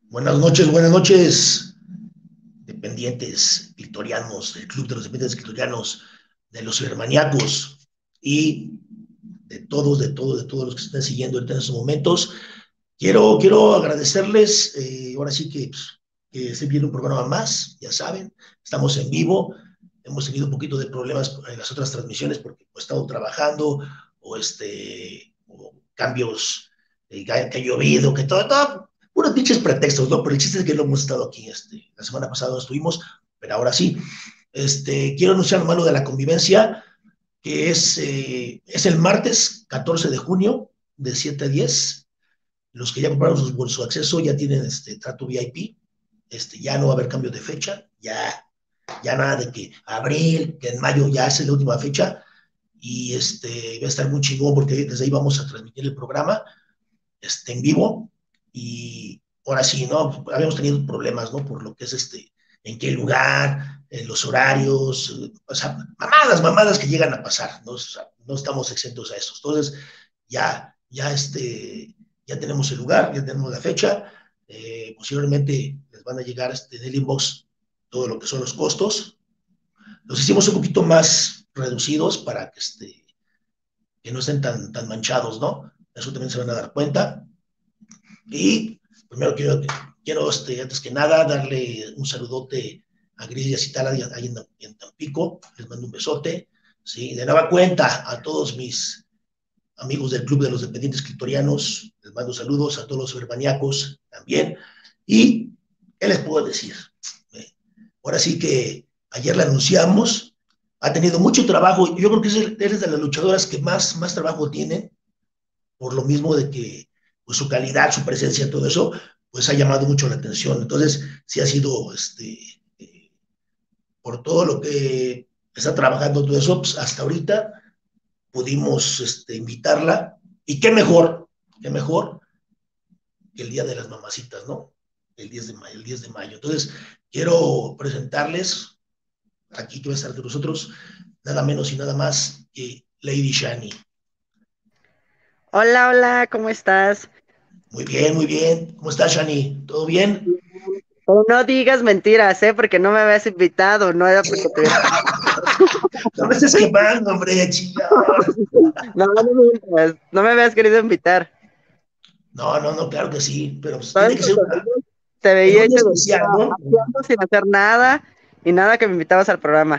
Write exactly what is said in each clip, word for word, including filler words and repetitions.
Buenas noches, buenas noches, dependientes victorianos, del Club de los Dependientes Victorianos, de los Cibermaníacos y de todos, de todos, de todos los que están siguiendo ahorita en estos momentos. Quiero, quiero agradecerles, eh, ahora sí que, pues, que se viene un programa más, ya saben, estamos en vivo, hemos tenido un poquito de problemas en las otras transmisiones porque pues, he estado trabajando o, este, o cambios, eh, que ha llovido, que todo, todo, unos pinches pretextos, ¿no? Pero el chiste es que no hemos estado aquí, este, la semana pasada no estuvimos, pero ahora sí. Este, quiero anunciar lo malo de la convivencia, que es, eh, es el martes catorce de junio, de siete a diez. Los que ya compraron su, su acceso ya tienen este trato V I P, este, ya no va a haber cambio de fecha, ya, ya nada de que abril, que en mayo ya es la última fecha, y este, va a estar muy chingón porque desde ahí vamos a transmitir el programa este, en vivo, y ahora sí, ¿no? Habíamos tenido problemas, ¿no? Por lo que es este, en qué lugar, en los horarios, o sea, mamadas, mamadas que llegan a pasar, ¿no? O sea, no estamos exentos a eso. Entonces, ya, ya este, ya tenemos el lugar, ya tenemos la fecha, eh, posiblemente les van a llegar este, en el inbox todo lo que son los costos. Los hicimos un poquito más reducidos para que, este, que no estén tan, tan manchados, ¿no? Eso también se van a dar cuenta. Y primero quiero, quiero este, antes que nada, darle un saludote a Gris y a Citala ahí en, en Tampico. Les mando un besote. Sí, de nueva cuenta a todos mis amigos del Club de los Dependientes Clitorianos. Les mando saludos a todos los urbaniacos también. Y, ¿qué les puedo decir? Eh, ahora sí que ayer la anunciamos. Ha tenido mucho trabajo. Yo creo que es de las luchadoras que más, más trabajo tienen, por lo mismo de que pues, su calidad, su presencia, todo eso, pues ha llamado mucho la atención. Entonces, sí ha sido, este, eh, por todo lo que está trabajando todo eso, pues hasta ahorita pudimos este, invitarla, y qué mejor, qué mejor que el Día de las Mamacitas, ¿no? El diez de mayo, el diez de mayo. Entonces, quiero presentarles aquí que va a estar de nosotros, nada menos y nada más que Lady Shani. Hola, hola, ¿cómo estás? Muy bien, muy bien. ¿Cómo estás, Shani? ¿Todo bien? Pero no digas mentiras, ¿eh? Porque no me habías invitado, no era porque te hubiera... No me estés quemando, hombre, chillón. No, no me digas, no me habías querido invitar. No, no, no, claro que sí, pero pues Todas tiene que tus ser una, stories te en veía un y día te especial, veía ¿no? haciendo sin hacer nada y nada que me invitabas al programa.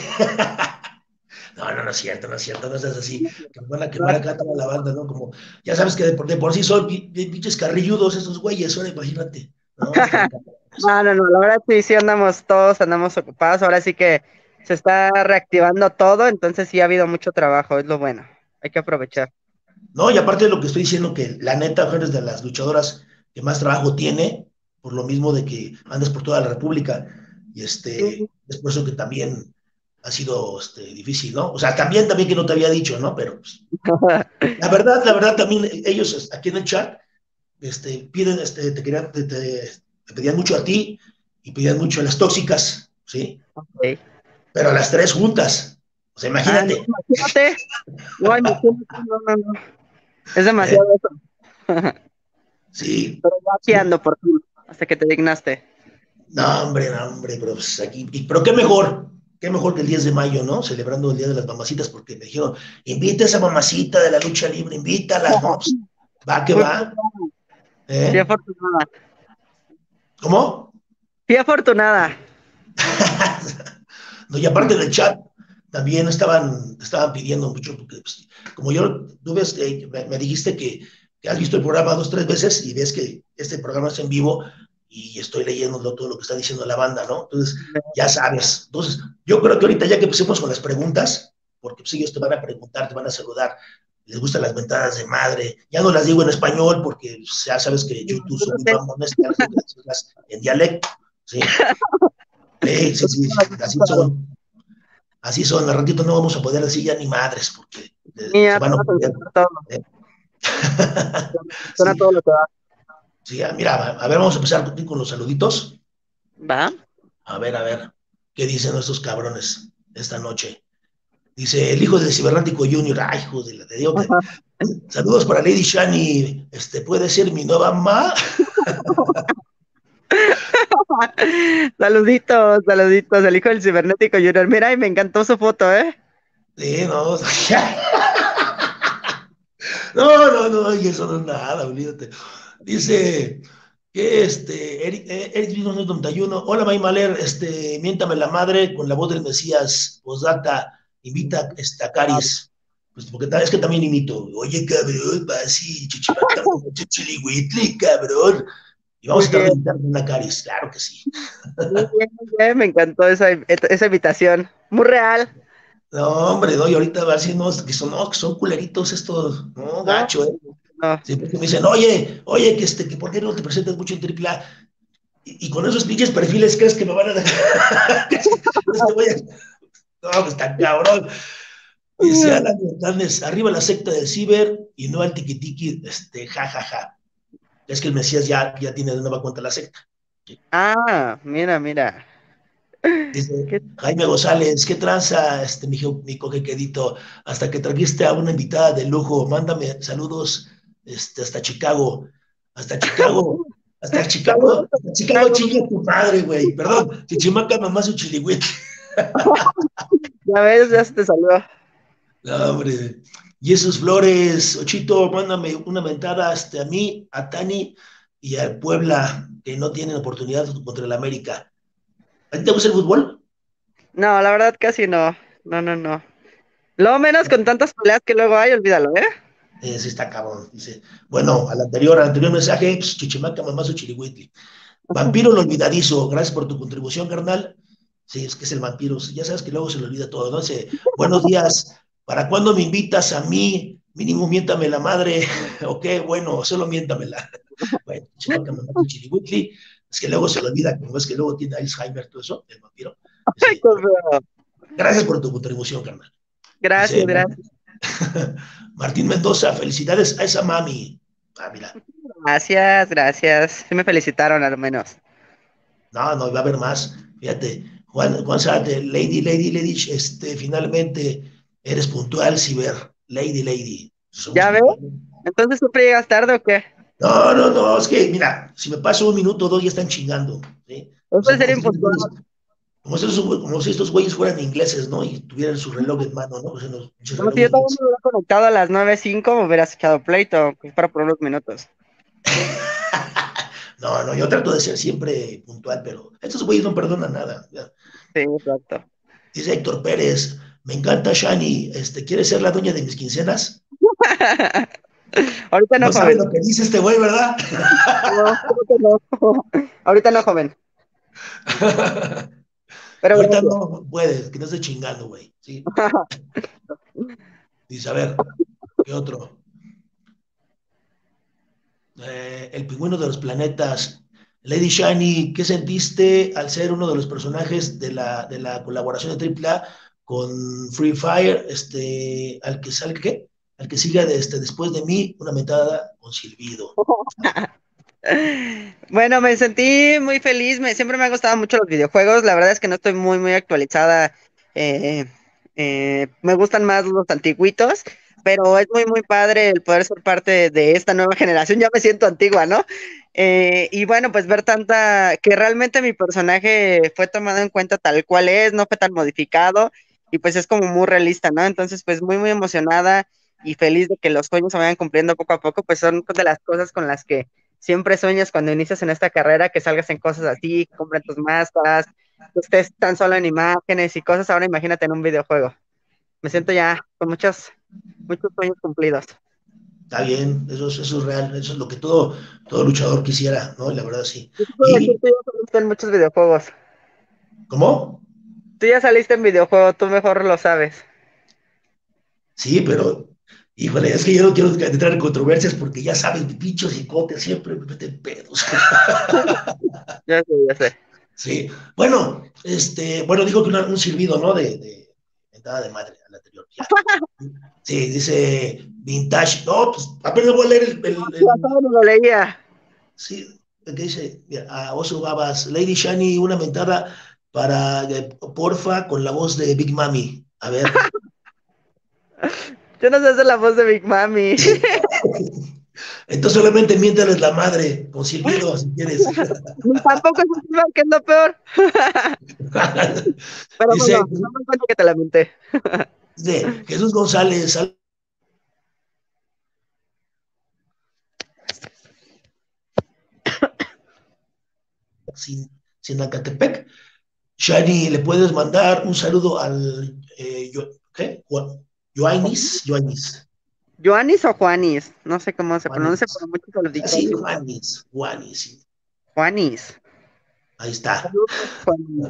No, no, no es cierto, no es cierto, no es así, que me van a No, quemar acá toda la banda, ¿no? Como, ya sabes que de por, de por sí son pinches carrilludos esos güeyes, ahora imagínate, ¿no? Están no, no, no, la verdad sí, sí andamos todos, andamos ocupados, ahora sí que se está reactivando todo, entonces sí ha habido mucho trabajo, es lo bueno, hay que aprovechar. No, y aparte de lo que estoy diciendo, que la neta, eres de las luchadoras que más trabajo tiene, por lo mismo de que andas por toda la República, y este, es por eso que también ha sido este, difícil, ¿no? O sea, también, también que no te había dicho, ¿no? Pero pues, la verdad, la verdad, también ellos aquí en el chat este, piden, este, te, querían, te, te, te pedían mucho a ti y pedían mucho a las tóxicas, ¿sí? Ok. Pero a las tres juntas, o sea, Ah, no, imagínate, imagínate, no, imagínate, no, no, no, es ¿eh? demasiado eso. Sí, Pero ya aquí sí. ando por ti, hasta que te dignaste. No, hombre, no, hombre, pero pues aquí, y- pero qué mejor, qué mejor que el diez de mayo, ¿no? Celebrando el Día de las Mamacitas, porque me dijeron, invita a esa mamacita de la lucha libre, invítala, ¿no? Pues, va que Fui va, afortunada, fui ¿eh? afortunada, ¿Cómo? fui afortunada. No, y aparte del chat, también estaban, estaban pidiendo mucho, porque pues, como yo, tú ves, eh, me, me dijiste que, que has visto el programa dos, tres veces y ves que este programa es en vivo y estoy leyendo todo lo que está diciendo la banda, ¿no? Entonces, ya sabes. Entonces, yo creo que ahorita ya que empecemos con las preguntas, porque pues ellos te van a preguntar, te van a saludar, les gustan las ventanas de madre, ya no las digo en español porque pues, ya sabes que YouTube son muy mamones, ya las tengo que decirlas en dialecto, ¿sí? Sí, sí, sí, así son. Así son, al ratito no vamos a poder decir ya ni madres, porque eh, se Mía, te van a vas a ofender. censurar todo, ¿Eh? suena Sí, todo lo que va. sí, ah, mira, a ver, vamos a empezar con, con los saluditos. ¿Va? A ver, a ver, ¿qué dicen estos cabrones esta noche? Dice el hijo del cibernético Junior, ay, hijo de la de Dios. Saludos para Lady Shani, este puede ser mi nueva mamá. Saluditos, saluditos, el hijo del cibernético Junior. Mira, y me encantó su foto, ¿eh? Sí, no, no, no, no, y eso no es nada, olvídate. Dice que este, Eric, eh, Eric mil novecientos noventa y uno, hola May Maler, este, miéntame la madre con la voz del Mesías, posdata, invita este, a Caris. Pues porque ta- es que también imito, oye cabrón, va así, chichimaca, como chichilihuitli, cabrón. Y vamos Muy a estar bien, invitando una Caris, claro que sí. muy bien, muy bien, me encantó esa, esa invitación. Muy real, No, hombre, no, y ahorita va a decir, no, que son, no, que son culeritos estos, no, ¿no? gacho, ¿eh? No. Siempre que me dicen, oye, oye, que, este, que por qué no te presentas mucho en Triple A. Y, y con esos pinches perfiles, ¿crees que me van a dejar? ¿Crees que, crees que voy a.? No, pues está cabrón. Dice Alan Hernández, arriba la secta del ciber y no al tiquitiqui, este, jajaja. Ja, ja. Es que el Mesías ya, ya tiene de nueva cuenta la secta. ¿Sí? Ah, mira, mira. Dice ¿Qué? Jaime González, ¿qué tranza, este, mi, mi coquequedito? Hasta que trajiste a una invitada de lujo, mándame saludos este, hasta Chicago. Hasta Chicago. Hasta Saludos Chicago. a Hasta Chicago, Chicago. chinga tu madre, güey. Perdón, Chichimaca, mamá, su chilihuit. Ya ves, ya se te salió. No, hombre. Jesús Flores, Ochito, mándame una mentada hasta a mí, a Tani y al Puebla, que no tienen oportunidad contra el América. ¿A ti te gusta el fútbol? No, la verdad casi no. No, no, no. Lo menos con tantas peleas que luego hay, olvídalo, ¿eh? Eh, sí está cabrón. Dice, bueno, al anterior, al anterior mensaje, pues, Chichimaca, mamazo, chirihuitli. Vampiro lo olvidadizo, gracias por tu contribución, carnal. Sí, es que es el vampiro. Ya sabes que luego se le olvida todo, ¿no? Dice, buenos días, ¿para cuándo me invitas a mí? Mínimo miéntame la madre. Ok, bueno, solo miéntamela. Bueno, Chichimaca, mamazo, chirihuitli. Es que luego se le olvida, como es que luego tiene Alzheimer, todo eso, el vampiro. Ay, Dice, qué feo. gracias por tu contribución, carnal. Gracias, Dice, gracias. Martín Mendoza, felicidades a esa mami. Ah, mira, Gracias, gracias. Sí me felicitaron al menos. no, no, va a haber más. Fíjate, Juan, Juan Zárate, Lady, Lady, Lady, este, finalmente eres puntual, Ciber. Lady, Lady. Somos ¿Ya ves? puntuales. Entonces siempre llegas tarde o qué? No, no, no, es que, mira, si me paso un minuto o dos ya están chingando. ¿Sí? O Eso sea, es ser como si, estos impuntual. güeyes, como, si estos, como si estos güeyes fueran ingleses, ¿no? Y tuvieran su reloj en mano, ¿no? O sea, los pinches No, si relojes yo también ingleses. me hubiera conectado a las nueve cinco, me hubieras echado pleito, que es para por unos minutos. No, no, yo trato de ser siempre puntual, pero estos güeyes no perdonan nada. Ya. Sí, exacto. Dice Héctor Pérez, me encanta Shani, este, ¿quieres ser la dueña de mis quincenas? Ahorita no, No sabe joven. lo que dice este güey, ¿verdad? No, ahorita no. Ahorita no, joven. Pero Ahorita gracias. no puede, que no esté chingando, güey. ¿Sí? Dice, a ver, ¿qué otro? Eh, el pingüino de los planetas. Lady Shani, ¿qué sentiste al ser uno de los personajes de la, de la colaboración de Triple A con Free Fire? Este, al que salga, ¿qué? Al que siga de, este, después de mí, una metada con silbido. Bueno, me sentí muy feliz. Me, siempre me han gustado mucho los videojuegos. La verdad es que no estoy muy, muy actualizada. eh, eh, me gustan más los antiguitos, pero es muy, muy padre el poder ser parte de esta nueva generación. Ya me siento antigua, ¿no? Eh, y bueno, pues ver tanta, que realmente mi personaje fue tomado en cuenta tal cual es, no fue tan modificado y pues es como muy realista, ¿no? Entonces, pues muy, muy emocionada y feliz de que los sueños se vayan cumpliendo poco a poco, pues son de las cosas con las que siempre sueñas cuando inicias en esta carrera, que salgas en cosas así, que compren tus máscaras, que estés tan solo en imágenes y cosas. Ahora imagínate en un videojuego. Me siento ya con muchos, muchos sueños cumplidos. Está bien, eso es, eso es real, eso es lo que todo, todo luchador quisiera, ¿no? Y la verdad sí. Yo te puedo decir, ¿Y tú ya saliste en muchos videojuegos. cómo? Tú ya saliste en videojuego, tú mejor lo sabes. Sí, pero, híjole, es que yo no quiero entrar en controversias porque ya sabes, mi pincho cicote siempre me meten pedos. Ya sé, ya sé. Sí, bueno, este, bueno, dijo que una- un silbido, ¿no? De, de entrada de madre al anterior, ya. Sí, dice vintage. No, pues apenas voy a leer el, el- Ya el- sabes, lo leía. sí, el que dice, mira, a Oso Babas, Lady Shani, una mentada para, eh, porfa, con la voz de Big Mami. A ver. Yo no sé hacer la voz de Big Mami. Entonces solamente miéntales la madre, con silbido, si quieres. Ni tampoco es un que es lo peor. Pero bueno, Dice, no me cuenta que te lamenté. dice Jesús González, sin, sin Acatepec. Shani, ¿le puedes mandar un saludo al eh, yo, ¿qué? Joanis, Joanis, ¿Joanis o Juanis? No sé cómo se pronuncia, pero Juanis. muchos se lo dicen Así, Juanis, Juanis, sí. Juanis. Ahí está. Saludos, Juanis.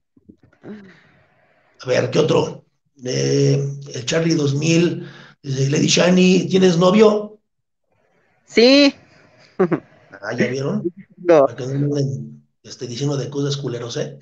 A ver, ¿qué otro? Eh, el Charlie dos mil, dice, Lady Shani, ¿tienes novio? Sí. Ah, ¿ya vieron? No. Para que no me anden este, diciendo de cosas culeros, ¿eh?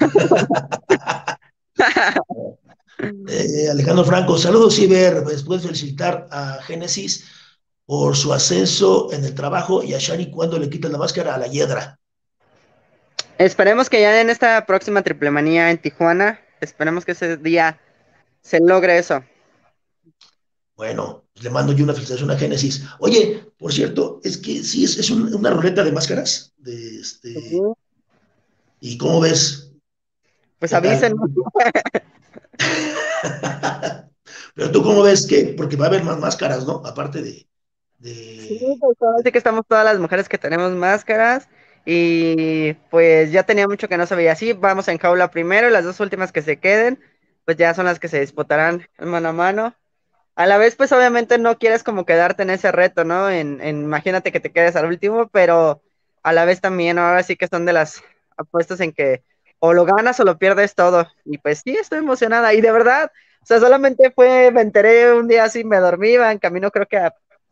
Eh, Alejandro Franco, saludos, Ciber. Después felicitar a Génesis por su ascenso en el trabajo y a Shani cuando le quitan la máscara a la Hiedra. Esperemos que ya en esta próxima triple manía en Tijuana, esperemos que ese día se logre eso. Bueno, pues le mando yo una felicitación a Génesis. Oye, por cierto, es que sí, es, es un- una ruleta de máscaras. De este, ¿y cómo ves? Pues ¿Qué tal? avísenme. Pero tú cómo ves que, porque va a haber más máscaras, ¿no? Aparte de, Sí, de, pues ahora de- sí que estamos todas las mujeres que tenemos máscaras y pues ya tenía mucho que no se veía así. Vamos en jaula primero y las dos últimas que se queden, pues ya son las que se disputarán mano a mano. A la vez, pues obviamente no quieres como quedarte en ese reto, ¿no? En, en imagínate que te quedes al último, pero a la vez también ahora sí que son de las apuestas en que o lo ganas o lo pierdes todo. Y pues sí, estoy emocionada. Y de verdad, o sea, solamente fue, me enteré un día así, me dormí, iba en camino creo que a,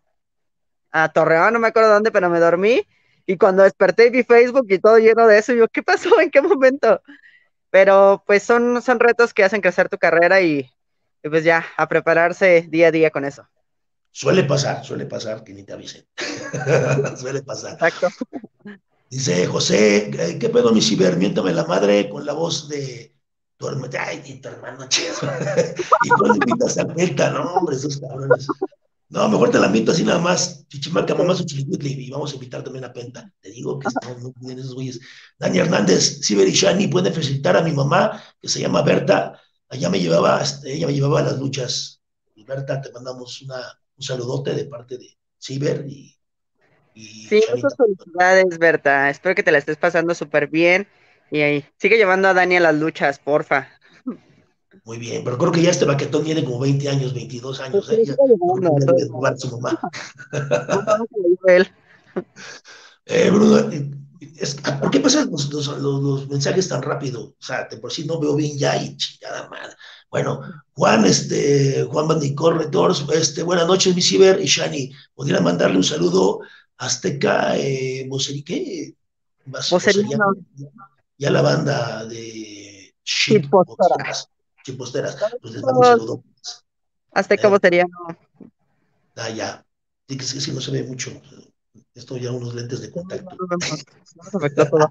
a Torreón, no me acuerdo dónde, pero me dormí. Y cuando desperté vi Facebook y todo lleno de eso, y yo, ¿qué pasó? ¿En qué momento? Pero pues son, son retos que hacen crecer tu carrera y, y pues ya, a prepararse día a día con eso. suele pasar, suele pasar que ni te avisen. Suele pasar. Exacto. Dice José, eh, ¿qué pedo, mi ciber? Miéntame la madre con la voz de tu hermano. Ay, y tu hermano, chido. Y tú le invitas a Penta, no, hombre, esos cabrones. No, mejor te la invito así nada más. Chichimaca, mamá, su chilicuitli, y vamos a invitar también a Penta. Te digo que estamos muy bien esos güeyes. Dani Hernández, Ciber y Shani, pueden felicitar a mi mamá, que se llama Berta. Allá me llevaba, este, ella me llevaba a las luchas. Y Berta, te mandamos una, un saludote de parte de Ciber y, y Sí, Shani muchas también. felicidades, Berta. Espero que te la estés pasando súper bien. Y ahí, sigue llevando a Dani a las luchas, porfa. Muy bien, pero creo que ya este baquetón tiene como veinte años, veintidós Pues años, sí, ¿eh? Ya, sigue yo creo que llevando. ya Todo. debe jugar su mamá. No, no, que lo dijo él. Eh, Bruno, eh, es- ¿por qué pasan los, los, los- los mensajes tan rápido? O sea, de por sí no veo bien ya y chingada madre. Bueno, Juan, este, Juan Bandicor, Retors, este, buenas noches, mi ciber y Shani. ¿Podrían mandarle un saludo a Azteca, eh, Voceri- ¿qué? Vas- Voceriano, Voceriano, y a la banda de Ship shitpostora. Posteras, Chiposteras, pues les mando un Todos saludo. Azteca ¿Eh? Voceriano. Ah, ya. Sí, que sí, sí, no se ve mucho. Esto ya unos lentes de Sí, no contacto. nos vemos. No nos afectó todo.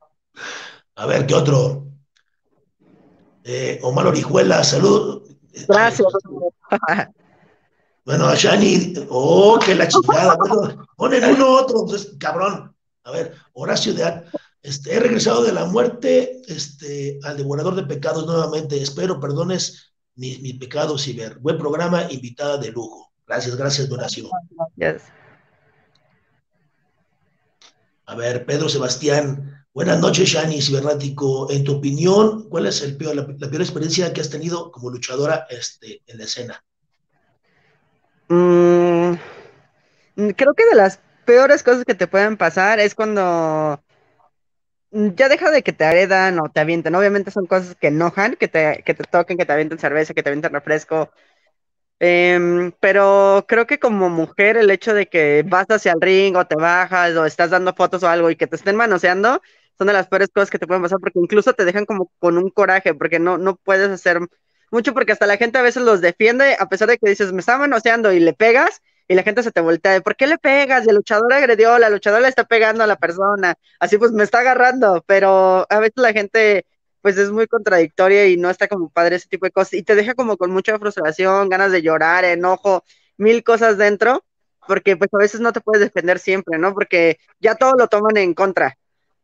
A ver, ¿qué otro? Eh, Omar Orihuela, salud. Eh, A ver, Gracias. bueno, a Shani, oh, que la chingada. Bueno, ponen uno otro, pues, cabrón. A ver, Horacio de Ar- este, he regresado de la muerte este, al devorador de pecados nuevamente. Espero perdones mis, mis pecados, Ciber. Buen programa, invitada de lujo. Gracias, gracias, Donación. Gracias. A ver, Pedro Sebastián, buenas noches, Shani Cibernático. En tu opinión, ¿cuál es el peor, la, la peor experiencia que has tenido como luchadora este, en la escena? Mm, creo que de las peores cosas que te pueden pasar es cuando mm, ya deja de que te agredan o te avienten. Obviamente son cosas que enojan, que te, que te toquen, que te avienten cerveza, que te avienten refresco. Em, pero creo que como mujer el hecho de que vas hacia el ring o te bajas o estás dando fotos o algo y que te estén manoseando son de las peores cosas que te pueden pasar porque incluso te dejan como con un coraje porque no, no puedes hacer mucho porque hasta la gente a veces los defiende a pesar de que dices me está manoseando y le pegas y la gente se te voltea de ¿por qué le pegas? Y el luchador agredió, la luchadora le está pegando a la persona, así pues me está agarrando, pero a veces la gente pues es muy contradictoria y no está como padre ese tipo de cosas y te deja como con mucha frustración, ganas de llorar, enojo, mil cosas dentro porque pues a veces no te puedes defender siempre, ¿no? Porque ya todo lo toman en contra.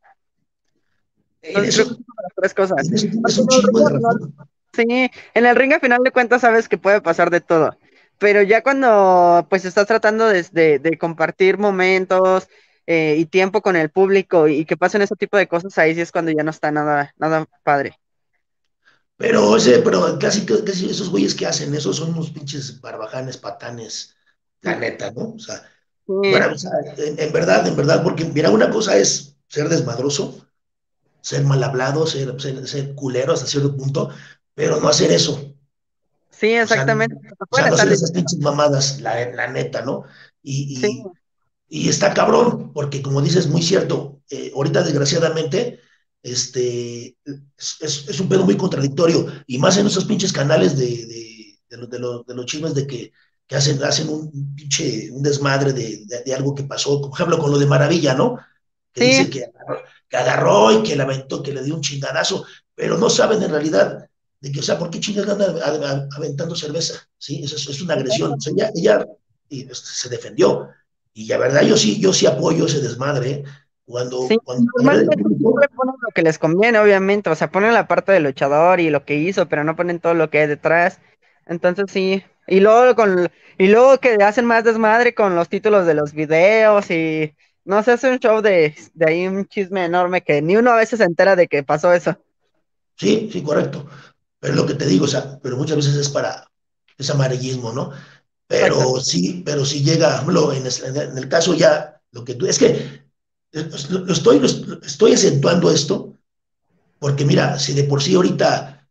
En Entonces creo que eso, son las tres cosas. en eso tienes Porque un en el chingo ring de al final, razón. sí, en el ring al final de cuentas sabes que puede pasar de todo. Pero ya cuando pues estás tratando de, de- de compartir momentos eh, y tiempo con el público y que pasen ese tipo de cosas, ahí sí es cuando ya no está nada, nada padre. Pero, ese, pero casi, casi esos güeyes que hacen eso son unos pinches barbajanes, patanes, la neta, ¿no? O sea, Sí, bueno, o sea, en, en verdad, en verdad, porque mira, una cosa es ser desmadroso, ser mal hablado, ser, ser, ser culero hasta cierto punto, pero no hacer eso. sí, O sea, no, exactamente. Te o sea, pueden no estar hacer esas diciendo. pinches mamadas, la, la neta, ¿no? Sí, Y, y, y está cabrón, porque como dices, muy cierto, eh, ahorita desgraciadamente, este, es, es, es, un pedo muy contradictorio, y más en esos pinches canales de, de, de, lo, de, lo, de los chismes de que, que hacen, hacen un pinche, un desmadre de, de, de, algo que pasó, por ejemplo, con lo de Maravilla, ¿no? Que sí, dice que agarró, que agarró y que la aventó, que le dio un chingadazo, pero no saben en realidad de que, o sea, ¿por qué chingas andan aventando cerveza? ¿Sí? Eso es, es una agresión. O sea, ella, ella y, este, se defendió. Y la verdad, yo sí, yo sí apoyo ese desmadre. ¿Eh? sí. Cuando, cuando agrede el Normalmente siempre público, ponen lo que les conviene, obviamente. O sea, ponen la parte del luchador y lo que hizo, pero no ponen todo lo que hay detrás. Entonces sí. Y luego con, y luego que hacen más desmadre con los títulos de los videos y no sé, hace un show de, de ahí un chisme enorme que ni uno a veces se entera de que pasó eso. sí, sí, correcto. Pero es lo que te digo, o sea, pero muchas veces es para ese amarillismo, ¿no? Exacto. Pero sí, pero sí llega, lo, en, el, en el caso ya, lo que tú, es que lo, lo estoy, lo estoy acentuando esto. Porque mira, si de por sí ahorita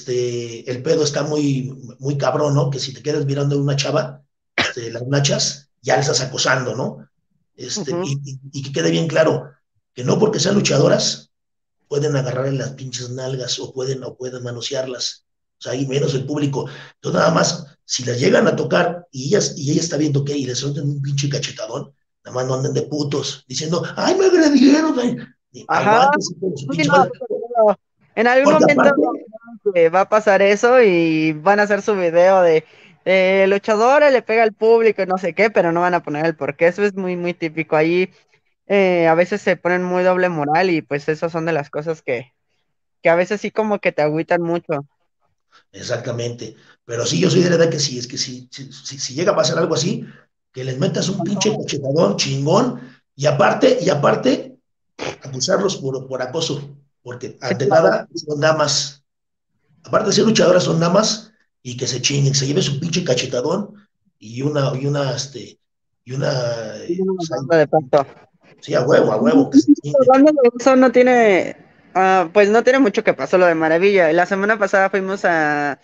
este, el pedo está muy, muy cabrón, ¿no? Que si te quedas mirando a una chava, este, las nachas, ya le estás acosando, ¿no? Este, Ujú. y, y, y que quede bien claro que no porque sean luchadoras pueden agarrar en las pinches nalgas o pueden, o pueden manosearlas. O sea, y menos el público. Entonces, nada más, si las llegan a tocar y, ellas, y ella está viendo que y les sueltan un pinche cachetadón, nada más no anden de putos, diciendo, ay, me agredieron, ay. Ajá. Aguántense con su Sí, pinche no, madre. pero en algún Porque momento aparte, que va a pasar eso y van a hacer su video de eh, luchadora le pega al público y no sé qué, pero no van a poner el por qué. Eso es muy, muy típico. Ahí eh, a veces se ponen muy doble moral y pues esas son de las cosas que, que a veces sí como que te agüitan mucho. exactamente. Pero sí, yo soy de la edad que sí, es que si, si, si, si llega a pasar algo así, que les metas un pinche cachetadón chingón y aparte, y aparte, acusarlos por, por acoso, porque Sí, ante claro. nada son damas, aparte de ser luchadoras son damas y que se chinguen, se lleve su pinche cachetadón y una, y una, este, y una, Sí, eh, no, o sea, no, de pronto. sí, a huevo, a huevo, que se chinguen. Hablando de eso, no tiene, ah, pues no tiene mucho que pasó lo de Maravilla. La semana pasada fuimos a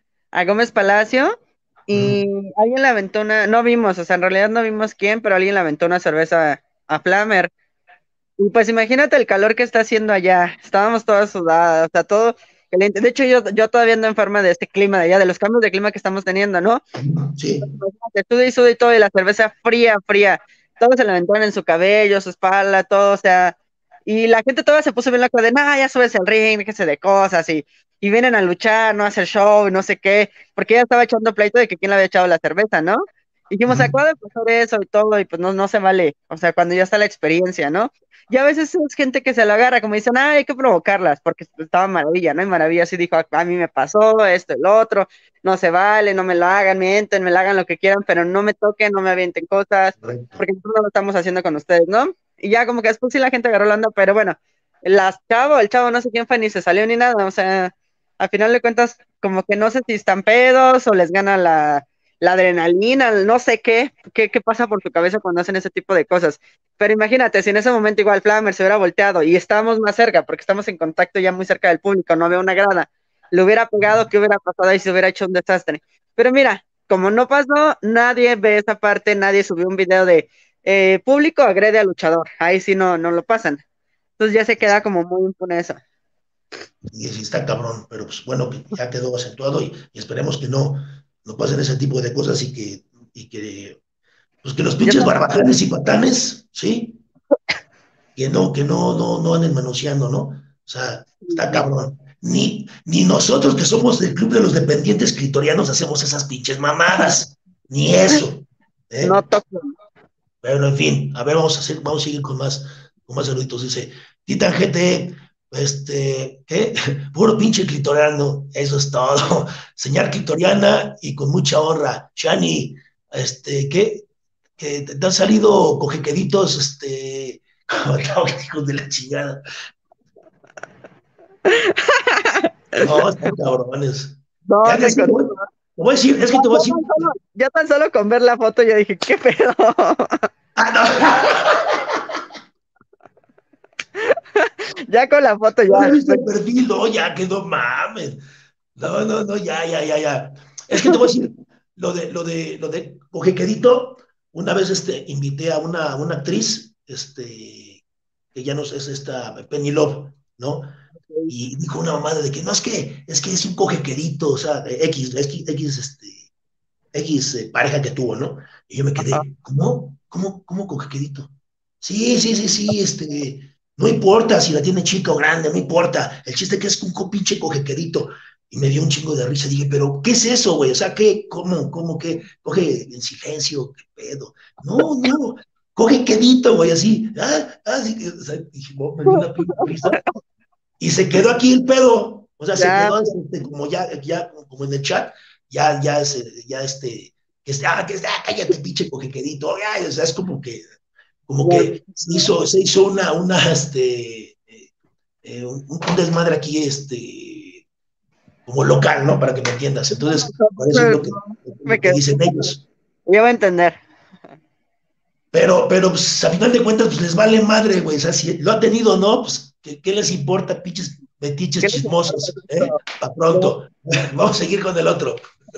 a Gómez Palacio y Mm, alguien le aventó una, no vimos, o sea, en realidad no vimos quién, pero alguien le aventó una cerveza a Flamer. Y pues imagínate el calor que está haciendo allá. Estábamos todas sudadas, o sea, todo caliente. De hecho, yo, yo todavía ando enferma de este clima de allá, de los cambios de clima que estamos teniendo, ¿no? sí. Imagínate, sude y sude y todo, y la cerveza fría, fría. Todos se la aventaron en su cabello, su espalda, todo, o sea. Y la gente toda se puso bien loca de, no, ya subes al ring, déjese de cosas, y, y vienen a luchar, no a hacer show, y no sé qué, porque ella estaba echando pleito de que quién le había echado la cerveza, ¿no? Y dijimos, acaba Mm, de pasar eso y todo, y pues no, no se vale, o sea, cuando ya está la experiencia, ¿no? Y a veces es gente que se lo agarra, como dicen, ah, hay que provocarlas, porque estaba Maravilla, ¿no? Y Maravilla sí dijo, a mí me pasó esto, el otro, no se vale, no me lo hagan, mienten, me lo hagan lo que quieran, pero no me toquen, no me avienten cosas, correcto. porque nosotros no lo estamos haciendo con ustedes, ¿no? Y ya como que después sí la gente agarró la onda, pero bueno, las chavo, el chavo no sé quién fue, ni se salió ni nada, o sea, al final de cuentas, como que no sé si están pedos o les gana la, la adrenalina, no sé qué, qué, qué pasa por su cabeza cuando hacen ese tipo de cosas. Pero imagínate, si en ese momento igual Flammer se hubiera volteado y estábamos más cerca, porque estamos en contacto ya muy cerca del público, no había una grada, le hubiera pegado, ¿qué hubiera pasado y se hubiera hecho un desastre? Pero mira, como no pasó, nadie ve esa parte, nadie subió un video de eh, público agrede al luchador, ahí sí no, no lo pasan. Entonces ya se queda como muy impune eso. Y sí está cabrón, pero pues bueno, que ya quedó acentuado y, y esperemos que no, no pasen ese tipo de cosas y que, y que, pues que los Ya pinches está. barbajanes y patanes, ¿sí? Que no, que no, no, no anden manoseando, ¿no? O sea, está cabrón. Ni, ni nosotros que somos del club de los dependientes clitorianos hacemos esas pinches mamadas, ni eso, No ¿eh? toco. Pero en fin, a ver, vamos a hacer, vamos a seguir con más, con más saluditos. Dice, Titan G T, este, ¿qué? Puro pinche clitoriano, eso es todo. Señal clitoriana y con mucha honra. Shani, este, ¿qué? Que te, te han salido cojequeditos, este, como hijos de la chingada. No, están cabrones. No, Ya no casi, te voy, encontré. te voy a decir, Ya, es que te voy a ya decir. tan solo, ya tan solo con ver la foto yo dije, ¿qué pedo? Ah, no. Ya con la foto No le he ya. visto el perfil, no, ya que no mames. No, no, no, ya, ya, ya, ya. Es que te voy a decir, lo de, lo de, lo de Cojequedito, una vez este, invité a una, una actriz, este, que ya no es esta Penny Love, ¿no? Y dijo una mamada de que no es que, es que es un cojequedito, o sea, X, X, X, este, X eh, pareja que tuvo, ¿no? Y yo me Ajá. quedé, ¿cómo? ¿Cómo, cómo coquequedito? Sí, sí, sí, sí, este, no importa si la tiene chica o grande, no importa. El chiste que es un co- pinche cojequedito. Y me dio un chingo de risa. Dije, pero, ¿qué es eso, güey? O sea, ¿qué? ¿Cómo? ¿Cómo que? Coge en silencio, ¿qué pedo? No, no, coge quedito, güey, así. Ah, ah, sí, o sea, dije, "Oh", me dio una pinche risa. Y se quedó aquí el pedo. O sea, se Ya, quedó este, como ya, ya, como en el chat, ya, ya, ese, ya este, que este, ah, que este, ah, cállate, pinche cojequedito. Ay, o sea, es como que, como ya. que se hizo, se hizo una, una, este, eh, eh, un, un desmadre aquí, este, como local, ¿no? Para que me entiendas. Entonces, por eso es lo que, Me lo que quedé. dicen ellos. Ya voy a entender. Pero, pero, pues, a final de cuentas, pues, les vale madre, güey. O sea, si lo ha tenido, ¿no? Pues, ¿qué, qué les importa, pinches metiches ¿Qué les importa chismosos, ¿eh? esto? Pa' Ya. pronto. Vamos a seguir con el otro.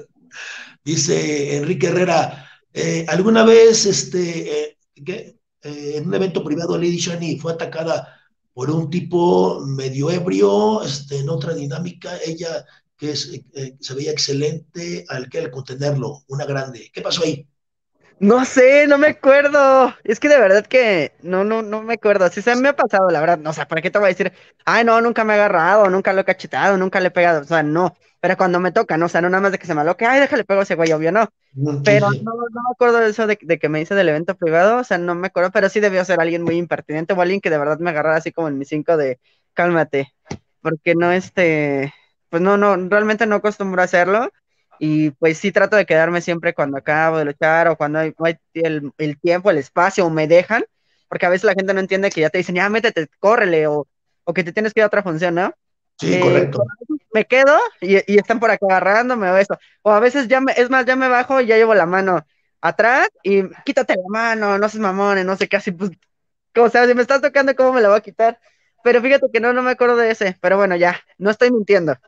Dice Enrique Herrera, eh, ¿alguna vez, este, eh, ¿qué? Eh, en un evento privado, Lady Shani fue atacada por un tipo medio ebrio, este, en otra dinámica, ella que es, eh, se veía excelente, al que al contenerlo, una grande. ¿Qué pasó ahí? No sé, no me acuerdo. Es que de verdad que no, no, no me acuerdo. Si se me ha pasado, la verdad. No, o sea, ¿para qué te voy a decir? Ay, no, nunca me he agarrado, nunca lo he cachetado, nunca le he pegado. O sea, no. Pero cuando me toca, no, o sea, no nada más de que se me aloque, ay, déjale pego a ese güey, obvio, no. Mm, sí, Pero sí. no, no me acuerdo de eso de, de que me hice del evento privado, o sea, no me acuerdo, pero sí debió ser alguien muy impertinente o alguien que de verdad me agarrara así como en mi cinco de cálmate, porque no, este, pues no, no, realmente no acostumbro a hacerlo y pues sí trato de quedarme siempre cuando acabo de luchar o cuando hay, no hay el, el tiempo, el espacio o me dejan, porque a veces la gente no entiende que ya te dicen, ya métete, córrele o, o que te tienes que ir a otra función, ¿no? Sí, Eh, correcto. me quedo y, y están por acá agarrándome o eso. O a veces ya me, es más, ya me bajo y ya llevo la mano atrás y quítate la mano, no seas mamón, no sé qué así, pues, como sea, si me estás tocando, ¿cómo me la voy a quitar? Pero fíjate que no, no me acuerdo de ese, pero bueno, ya, no estoy mintiendo.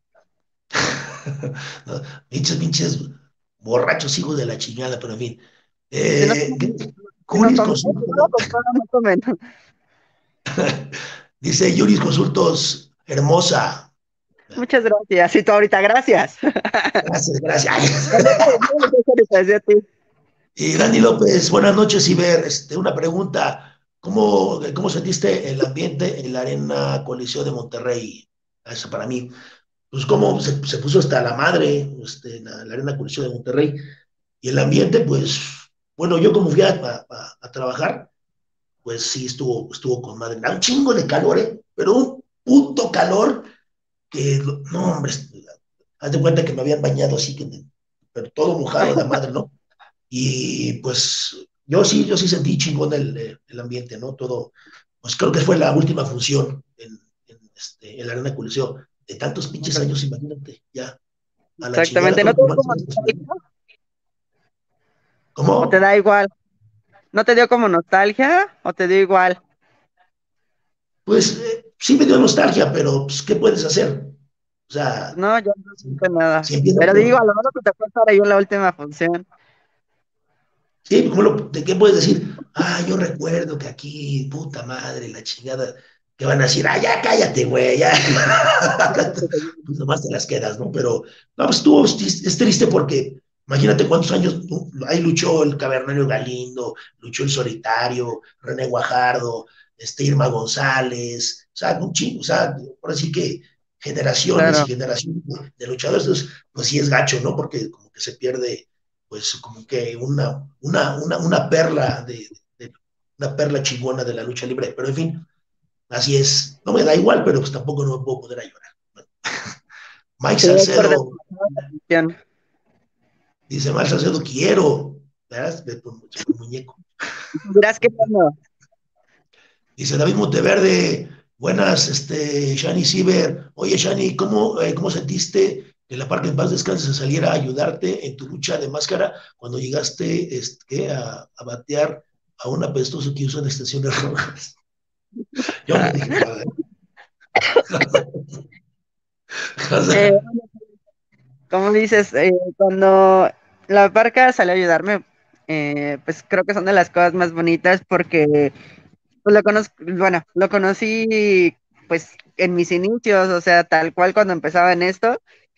No, pinches, pinches borrachos hijos de la chingada, pero en fin. Si no, Eh, si no Curis tomo, si no Consultos, controlo, no tomen. dice Yuris Consultos, hermosa. Muchas gracias. Y tú ahorita, gracias. Gracias, gracias. No, no, no, no, no, ahorita, decía a ti. Y Dani López, buenas noches, Iber. Este, una pregunta. ¿Cómo, cómo sentiste el ambiente en la Arena Coliseo de Monterrey? Eso para mí. Pues cómo se, se puso hasta la madre, este, la, la Arena Coliseo de Monterrey. Y el ambiente, pues, bueno, yo como fui a, a, a trabajar, pues sí, estuvo, estuvo con madre. Da un chingo de calor, ¿eh? Pero un puto calor que, no, hombre, haz de cuenta que me habían bañado así, que me- pero todo mojado de madre, ¿no? Y pues yo sí, yo sí sentí chingón el, el ambiente, ¿no? Todo, pues creo que fue la última función en, en, este, en la Arena Coliseo. De tantos pinches años, imagínate, ya, a la chingada, Exactamente, ¿no creo te que dio van a como ser estos años. nostalgia? ¿O te ¿Cómo? da igual? ¿No te dio como nostalgia o te dio igual? Pues eh, sí me dio nostalgia, pero pues, ¿qué puedes hacer? O sea, No, yo no si, sé nada. si empieza Pero digo, por, a lo mejor te fue estar ahí en la última función. sí, ¿cómo lo- ¿de qué puedes decir? Ah, yo recuerdo que aquí, puta madre, la chingada, que van a decir, ah, ya cállate, güey, ya. Pues nomás te las quedas, ¿no? Pero, no, pues tú, es, es triste porque imagínate cuántos años, ¿no? Ahí luchó el Cavernario Galindo, luchó el Solitario, René Guajardo, este, Irma González, o sea, un chingo, o sea, ahora sí que generaciones y Claro, generaciones de, de luchadores, entonces, pues sí es gacho, ¿no? Porque como que se pierde pues como que una, una, una, una perla de, de, una perla chingona de la lucha libre, pero en fin, así es, no me da igual, pero pues tampoco no me puedo poner a llorar. Bueno, Mike Sí, es por Salcedo demasiada atención. dice, Mike Salcedo, quiero, ¿verdad? Por, por muñeco. Dirás que no. Dice David Monteverde, buenas, este, Shani Ciber. Oye, Shani, ¿cómo, eh, ¿cómo sentiste que la Parque en Paz Descanse se saliera a ayudarte en tu lucha de máscara cuando llegaste este, a, a batear a un apestoso que usa extensiones rojas? Yo no dije nada. O Eh, sea, como dices, eh, cuando la parca salió a ayudarme, eh, pues creo que son de las cosas más bonitas porque pues, lo conozco, bueno, lo conocí pues en mis inicios, o sea, tal cual cuando empezaba en esto,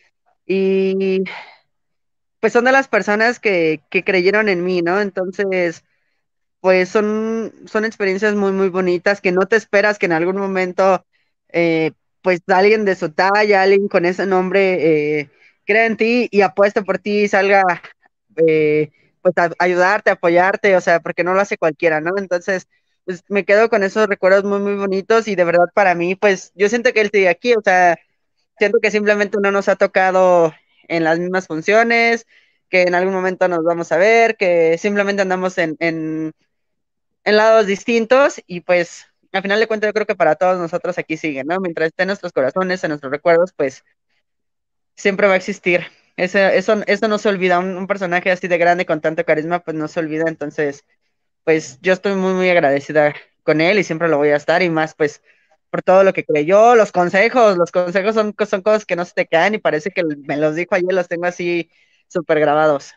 y pues son de las personas que, que creyeron en mí, ¿no? Entonces, pues son, son experiencias muy, muy bonitas que no te esperas que en algún momento, eh, pues alguien de su talla, alguien con ese nombre, eh, crea en ti y apueste por ti y salga, eh, pues a ayudarte, apoyarte, o sea, porque no lo hace cualquiera, ¿no? Entonces, pues me quedo con esos recuerdos muy, muy bonitos y de verdad para mí, pues yo siento que él sigue aquí, o sea, siento que simplemente no nos ha tocado en las mismas funciones, que en algún momento nos vamos a ver, que simplemente andamos en, en en lados distintos y pues al final de cuentas yo creo que para todos nosotros aquí sigue, ¿no? Mientras esté en nuestros corazones, en nuestros recuerdos, pues siempre va a existir. Eso, eso, eso no se olvida, un, un, personaje así de grande con tanto carisma, pues no se olvida, entonces, pues yo estoy muy, muy agradecida con él y siempre lo voy a estar y más, pues, por todo lo que creyó, los consejos, los consejos son, son cosas que no se te caen y parece que me los dijo ayer, los tengo así súper grabados.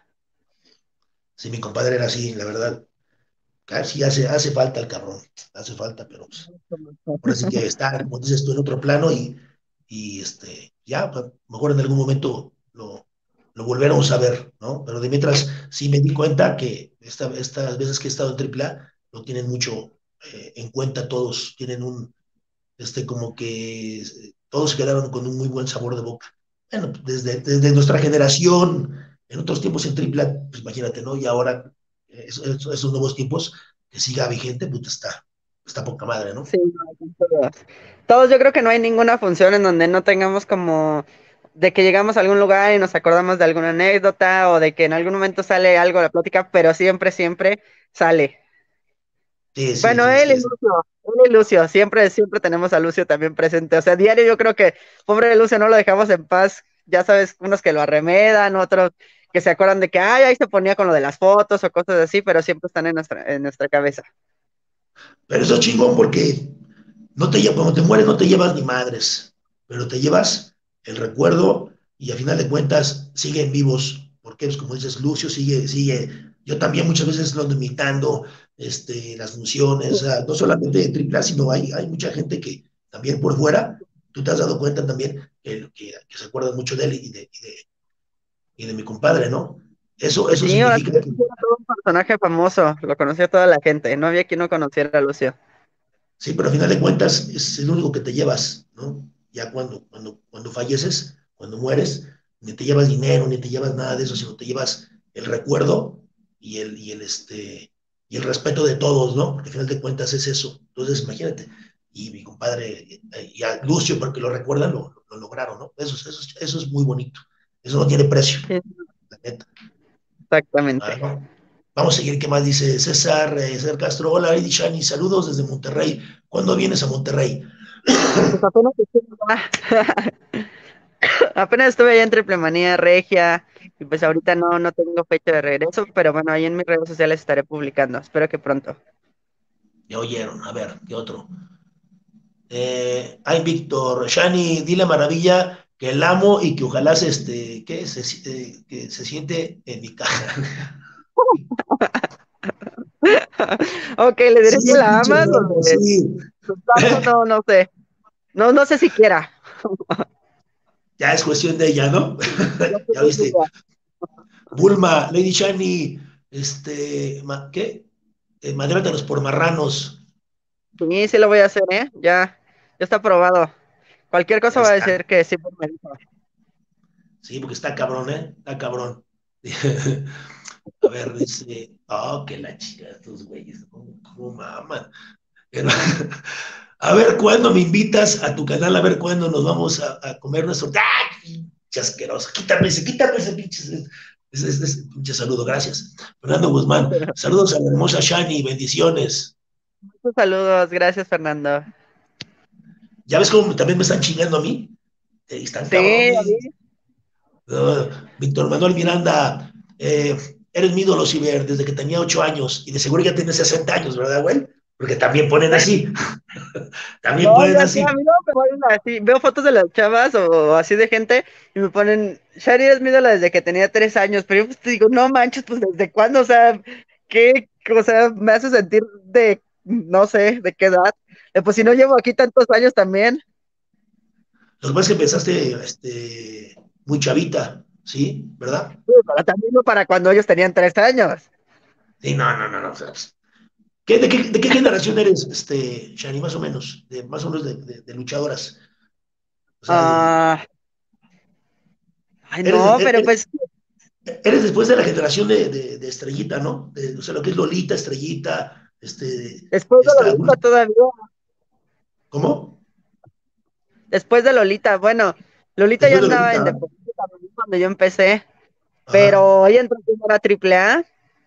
si mi compadre era así, la verdad, casi hace, hace falta el cabrón, hace falta, pero pues, ahora sí que está, como dices tú, en otro plano y, y este, ya, pues, mejor en algún momento lo, lo volveremos a ver, ¿no? Pero de mientras sí me di cuenta que esta, estas veces que he estado en Triple A lo tienen mucho eh, en cuenta todos, tienen un, este, como que eh, todos se quedaron con un muy buen sabor de boca. Bueno, desde, desde nuestra generación, en otros tiempos en Triple A, pues imagínate, ¿no? Y ahora, eh, esos, esos nuevos tiempos, que siga vigente, pues está, está poca madre, ¿no? Sí, no, con todos. Todos, yo creo que no hay ninguna función en donde no tengamos como de que llegamos a algún lugar y nos acordamos de alguna anécdota o de que en algún momento sale algo de la plática, pero siempre, siempre sale. Sí, sí, Bueno, sí, él sí. y Es, Lucio, él y Lucio, siempre, siempre tenemos a Lucio también presente. O sea, diario yo creo que pobre Lucio no lo dejamos en paz. Ya sabes, unos que lo arremedan, otros que se acuerdan de que ay, ahí se ponía con lo de las fotos o cosas así, pero siempre están en nuestra, en nuestra cabeza. pero eso es chingón porque no te, cuando te mueres no te llevas ni madres, pero te llevas el recuerdo y a final de cuentas siguen vivos, porque pues, como dices, Lucio sigue, sigue, yo también muchas veces lo ando imitando, este, las funciones, o sea, no solamente de Triple A, sino hay, hay mucha gente que también por fuera, tú te has dado cuenta también que, que, que se acuerdan mucho de él y de, y de, y de mi compadre, ¿no? Eso, eso Sí, ahora significa que, era todo un personaje famoso, lo conocía toda la gente, no había quien no conociera a Lucio. sí, pero a final de cuentas es el único que te llevas, ¿no? Ya cuando, cuando, cuando falleces, cuando mueres, ni te llevas dinero, ni te llevas nada de eso, sino te llevas el recuerdo y el, y el, este, y el respeto de todos, ¿no? Porque a final de cuentas es eso. Entonces, imagínate, y mi compadre eh, y a Lucio, porque lo recuerdan, lo, lo, lo lograron, ¿no? Eso, eso, eso es muy bonito. Eso no tiene precio, Sí, la neta. exactamente. Bueno, vamos a seguir. ¿Qué más dice César? Eh, César Castro. Hola, Lady Shani. Saludos desde Monterrey. ¿Cuándo vienes a Monterrey? Pues apenas estuve, apenas estuve allá en Triplemanía Regia, y pues ahorita no, no tengo fecha de regreso, pero bueno, ahí en mis redes sociales estaré publicando, espero que pronto. Ya oyeron. A ver, ¿qué otro? Eh, ay, Víctor. Shani, dile maravilla que el amo y que ojalá se, este, que se, eh, que se siente en mi caja. Ok, le diré Sí, que la pinche amas, amo, o de sí. su caso, no, no sé, no, no sé si quiera. Ya es cuestión de ella, ¿no? Ya sé Ya que viste. sí, Bulma, Lady Shani, este, ¿qué? Eh, Madrátanos por marranos. sí, sí lo voy a hacer, ¿eh? Ya, ya está aprobado. Cualquier Ya cosa va a está. decir que sí, pues me dijo. Sí, porque está cabrón, ¿eh? Está cabrón. A ver, dice, oh, que la chica, estos güeyes, cómo, cómo maman. A ver cuándo me invitas a tu canal, a ver cuándo nos vamos a, a comer nuestro. ¡Ay, pinche asqueroso! Quítame ese, quítame ese pinche, ese, ese, ese pinche saludo, gracias. Fernando Guzmán, saludos a la hermosa Shani, bendiciones. Muchos saludos, gracias Fernando. ¿Ya ves cómo también me están chingando a mí? Eh, están Sí, a cabrones. mí. Uh, Víctor Manuel Miranda, eh, eres mi ídolo, Ciber, desde que tenía ocho años, y de seguro ya tienes sesenta años, ¿verdad, güey? Porque también ponen así, también No, ponen ya sé, así. a mí no me ponen así. Veo fotos de las chavas o así de gente y me ponen, Shari es mi ídola desde que tenía tres años, pero yo pues te digo, no manches, pues desde cuándo, o sea, qué, o sea, me hace sentir de, no sé, de qué edad. Eh, pues si no llevo aquí tantos años también. Lo que pasa es que pensaste este, muy chavita, ¿sí? ¿Verdad? Sí, pero también no para cuando ellos tenían tres años. Sí, no, no, no, no. O sea, pues, ¿qué, de, qué, ¿De qué generación eres, este, Shani, más o menos? De, más o menos de, de, de luchadoras. O sea, de, de, Ah, ay, eres, no, pero eres, pues, eres después de la generación de, de, de Estrellita, ¿no? De, o sea, lo que es Lolita, Estrellita, este, después de esta, Lolita todavía, ¿cómo? después de Lolita, bueno, Lolita ya Después de andaba en Lolita, Deportivo también cuando yo empecé, ajá, pero ella entró primero a Triple A.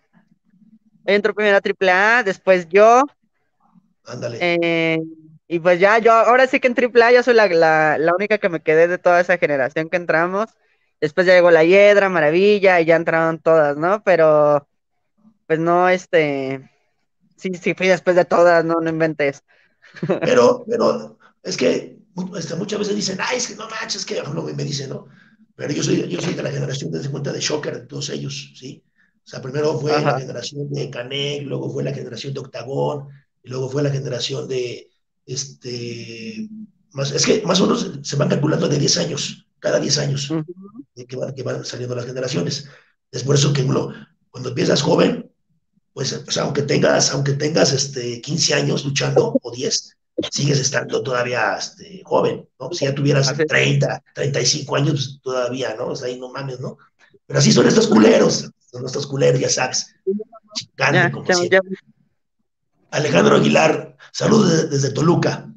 Entró primero a Triple A, después yo, ándale. eh, y pues ya, yo ahora sí que en Triple A yo soy la, la, la única que me quedé de toda esa generación que entramos. Después ya llegó la Hiedra, Maravilla, y ya entraron todas, ¿no? Pero, pues no, este, sí, sí fui después de todas, no, no inventes. Pero, pero es que este, muchas veces dicen, ay, es que no manches, que no me dicen, ¿no? Pero yo soy, yo soy de la generación, desde cuenta, de Shocker, de todos ellos, ¿sí? O sea, primero fue la Ajá. generación de Canek, luego fue la generación de Octagón, y luego fue la generación de, este, más, es que más o menos se van calculando de diez años, cada diez años, Ujú. de que, van, que van saliendo las generaciones. Es por eso que uno, cuando empiezas joven, pues, o sea, aunque tengas, aunque tengas este, quince años luchando o diez, sigues estando todavía este, joven, ¿no? Si ya tuvieras Así es. treinta, treinta y cinco años, pues todavía, ¿no? O sea, ahí no mames, ¿no? Pero así son estos culeros, son estos culeros, ya sabes, chingando Ya, como ya, ya. siempre. Alejandro Aguilar, saludos desde, desde Toluca.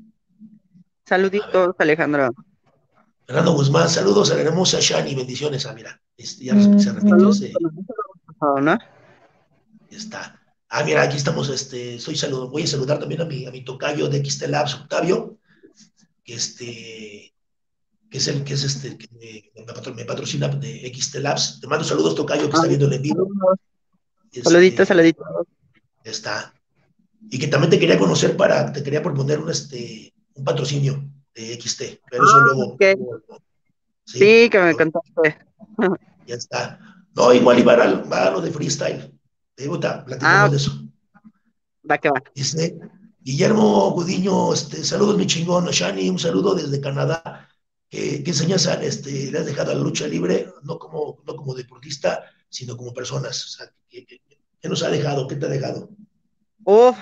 A ver, Saluditos, Alejandro. Fernando Guzmán, saludos a la hermosa Shani, bendiciones. Ah, mira, este, ya se repitió Saludos, ese, ¿no? ya está. Ah, mira, aquí estamos, este, soy saludo, voy a saludar también a mi, a mi tocayo de X T Labs, Octavio, que este, que es el que es este, que me, me patrocina de X T Labs. Te mando saludos, tocayo, que Ah, está viendo el en vivo. saludos, saluditos, Este, saluditos. ya está. Y que también te quería conocer para, te quería proponer un, este, un patrocinio de X T, pero eso Ah, luego, ok. luego, sí, Sí, que me luego, contaste. ya está. No, igual iba a, va a lo de freestyle. Te gusta, Ah, platicamos de eso. va que va. Dice Guillermo Gudiño, este, saludos mi chingón, Shani, un saludo desde Canadá. ¿Qué, qué enseñanza este, le has dejado a la lucha libre? No como, no como deportista, sino como personas. O sea, ¿qué, qué, qué nos ha dejado? ¿Qué te ha dejado? Uf,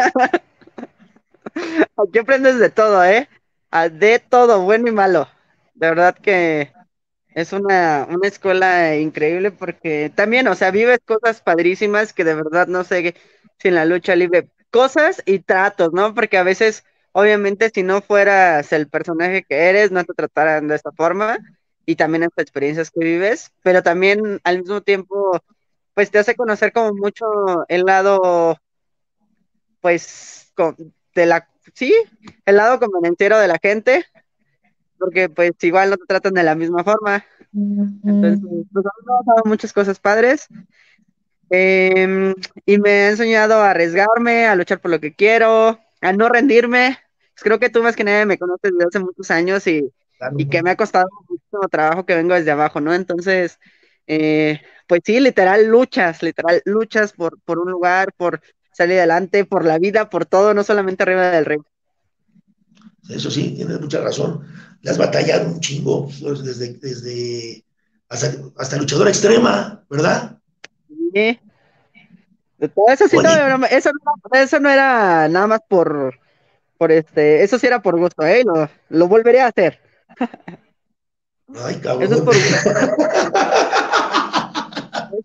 aquí aprendes de todo, ¿eh? Ah, de todo, bueno y malo. De verdad que es una, una escuela increíble porque también, o sea, vives cosas padrísimas que de verdad no sé si en la lucha libre, cosas y tratos, ¿no? Porque a veces, obviamente, si no fueras el personaje que eres, no te trataran de esta forma y también estas experiencias que vives, pero también al mismo tiempo, pues te hace conocer como mucho el lado, pues, co- de la, sí, el lado convenenciero de la gente, porque pues igual no te tratan de la misma forma. Entonces, pues a mí me ha pasado muchas cosas padres, em, y me ha enseñado a arriesgarme, a luchar por lo que quiero, a no rendirme. Pues creo que tú más que nadie me conoces desde hace muchos años y, y que me ha costado muchísimo trabajo que vengo desde abajo, ¿no? Entonces, eh, pues sí, literal luchas, literal luchas por, por un lugar, por salir adelante, por la vida, por todo, no solamente arriba del ring. Eso sí, tienes mucha razón. Le has batallado un chingo desde, desde hasta, hasta luchadora extrema, ¿verdad? Sí, de todo eso sí, no, Oye, no, eso no, eso no era nada más por por este, eso sí era por gusto, ¿eh? Lo, lo volvería a hacer. ay, Eso es cabrón. por gusto.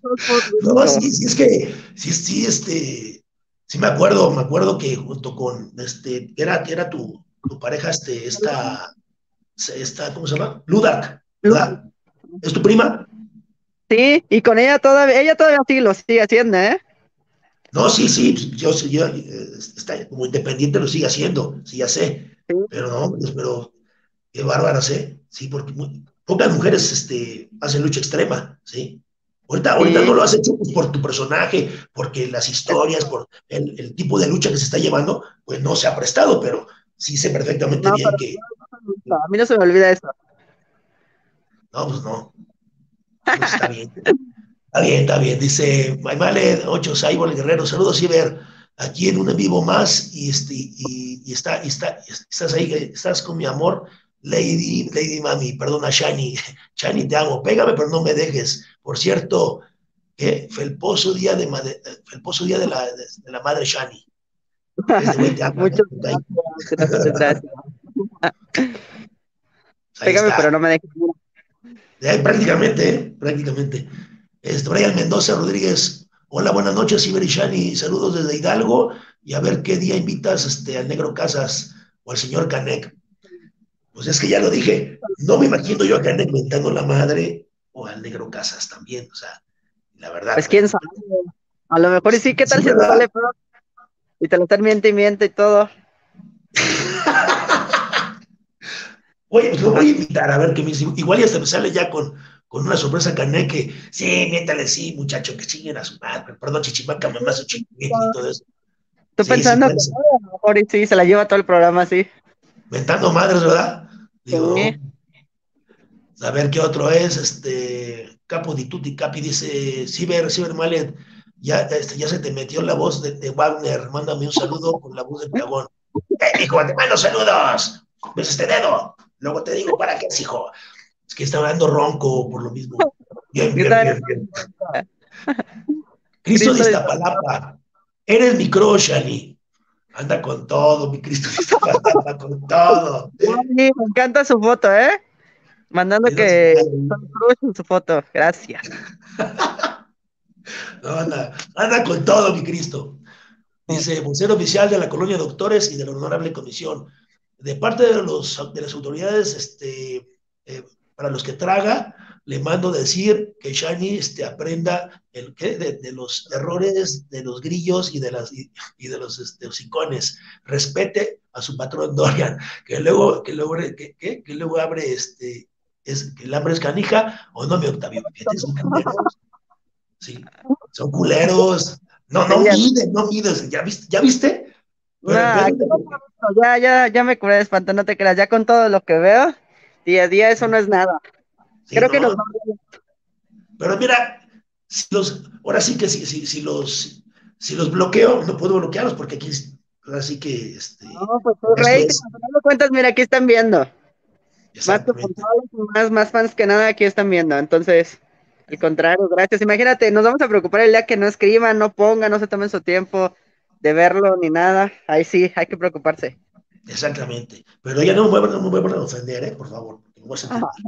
No, sí, sí, es que, sí, sí, este, sí me acuerdo, me acuerdo que junto con, este, era, era tu, tu pareja, este, esta, esta, ¿cómo se llama? Ludak, ¿verdad? ¿Es tu prima? Sí, y con ella todavía, ella todavía sí lo sigue haciendo, ¿eh? No, sí, sí, yo, yo eh, está, como independiente lo sigue haciendo, sí, ya sé, Sí, pero no, pues, pero qué bárbaras, ¿eh? Sí, porque muy- pocas mujeres este, hacen lucha extrema, ¿sí? Ahorita, ahorita sí. no lo has hecho pues, por tu personaje, porque las historias, por el, el tipo de lucha que se está llevando, pues no se ha prestado, pero sí sé perfectamente No, bien pero que, a mí no se me olvida eso. no, pues no, pues está bien. Está bien, está bien. Dice Maymale ocho Cyborg Guerrero. Saludos, Ciber. Aquí en un en vivo más. Y, este, y, y está, y está, estás ahí, estás con mi amor, Lady, Lady Mami. Perdona, Shani. Shani, te amo. Pégame, pero no me dejes. Por cierto, ¿qué? Felposo día de, madre, felposo día de la, de, de la madre Shani. Desde güey te ama, ¿eh? Muchas gracias, gracias, gracias. Ahí Pégame, pero está. no me dejes. Eh, prácticamente, ¿eh? Prácticamente. Este, Brian Mendoza Rodríguez, hola, buenas noches, Iber y Shani, saludos desde Hidalgo, y a ver qué día invitas este, al Negro Casas o al señor Canek. Pues es que ya lo dije, no me imagino yo a Canek mentando la madre o al Negro Casas también, o sea, la verdad, Pues quién pero sabe. A lo mejor y sí, ¿qué sí, tal si te ¿verdad? sale peor? Y te lo están miente y miente y todo. Oye, pues lo Ah, voy a invitar a ver qué me dice. Igual ya hasta me sale ya con, con una sorpresa Canek que, sí, miéntale, sí, muchacho, que chinguen a su madre, perdón, chichimaca, mamá, su chiquitín y todo eso. estoy Sí, sí, pensando que puede no, ser. a lo mejor y sí, se la lleva todo el programa así. Mentando madres, ¿verdad? Sí. Digo, a ver qué otro es, este, Capo di Tutti Capi dice, Ciber, Ciber Mallet, ya, este, ya se te metió la voz de, de Wagner, mándame un saludo con la voz del dragón. ¡Eh, hijo, te mando saludos! ¿Ves este dedo? Luego te digo, ¿para qué es, hijo? Es que está hablando ronco por lo mismo. Bien, Yo bien, también bien, bien. estoy- Cristo de Cristo de Iztapalapa, eres mi crush, Ali. Anda con todo, mi Cristo de Iztapalapa, con todo. ¿Eh? Ay, me encanta su foto, ¿eh? Mandando Esa su que madre. son crush en su foto. Gracias. No, anda, anda con todo, mi Cristo. Dice, vocero oficial de la colonia Doctores y de la Honorable Comisión. De parte de, los, de las autoridades, este, eh, para los que traga, le mando decir que Shani este, aprenda el, ¿qué? De, de, los errores de los grillos y de, las, y, y de los este, hocicones. Respete a su patrón Dorian, que luego, que luego, que, que, que luego abre este, es, que el hambre es canija, o no, mi Octavio. Fíjate, son culeros. Sí, son culeros. No, no Ella, miden, no miden. ¿Ya viste? ¿Ya viste? Pero el no, pedo aquí es de no que, conozco, ya, ya, ya me curé de espanto, no te creas, ya con todo lo que veo, día a día eso no es nada. sí, Creo que nos no. va bien. Pero mira, si los, ahora sí que si, si, si los, si los bloqueo, no puedo bloquearlos porque aquí, ahora sí que, este, No, pues tu esto rating, es, al final de cuentas, mira, aquí están viendo. Más que exactamente, puntuales, más, más fans que nada aquí están viendo. Entonces, al contrario, gracias. Imagínate, nos vamos a preocupar el día que no escriban, no pongan, no se tomen su tiempo de verlo ni nada. Ahí sí, hay que preocuparse. exactamente. Pero ya no me vuelvan, no me vuelvan a ofender, ¿eh? Por favor, porque me voy a sentir mal.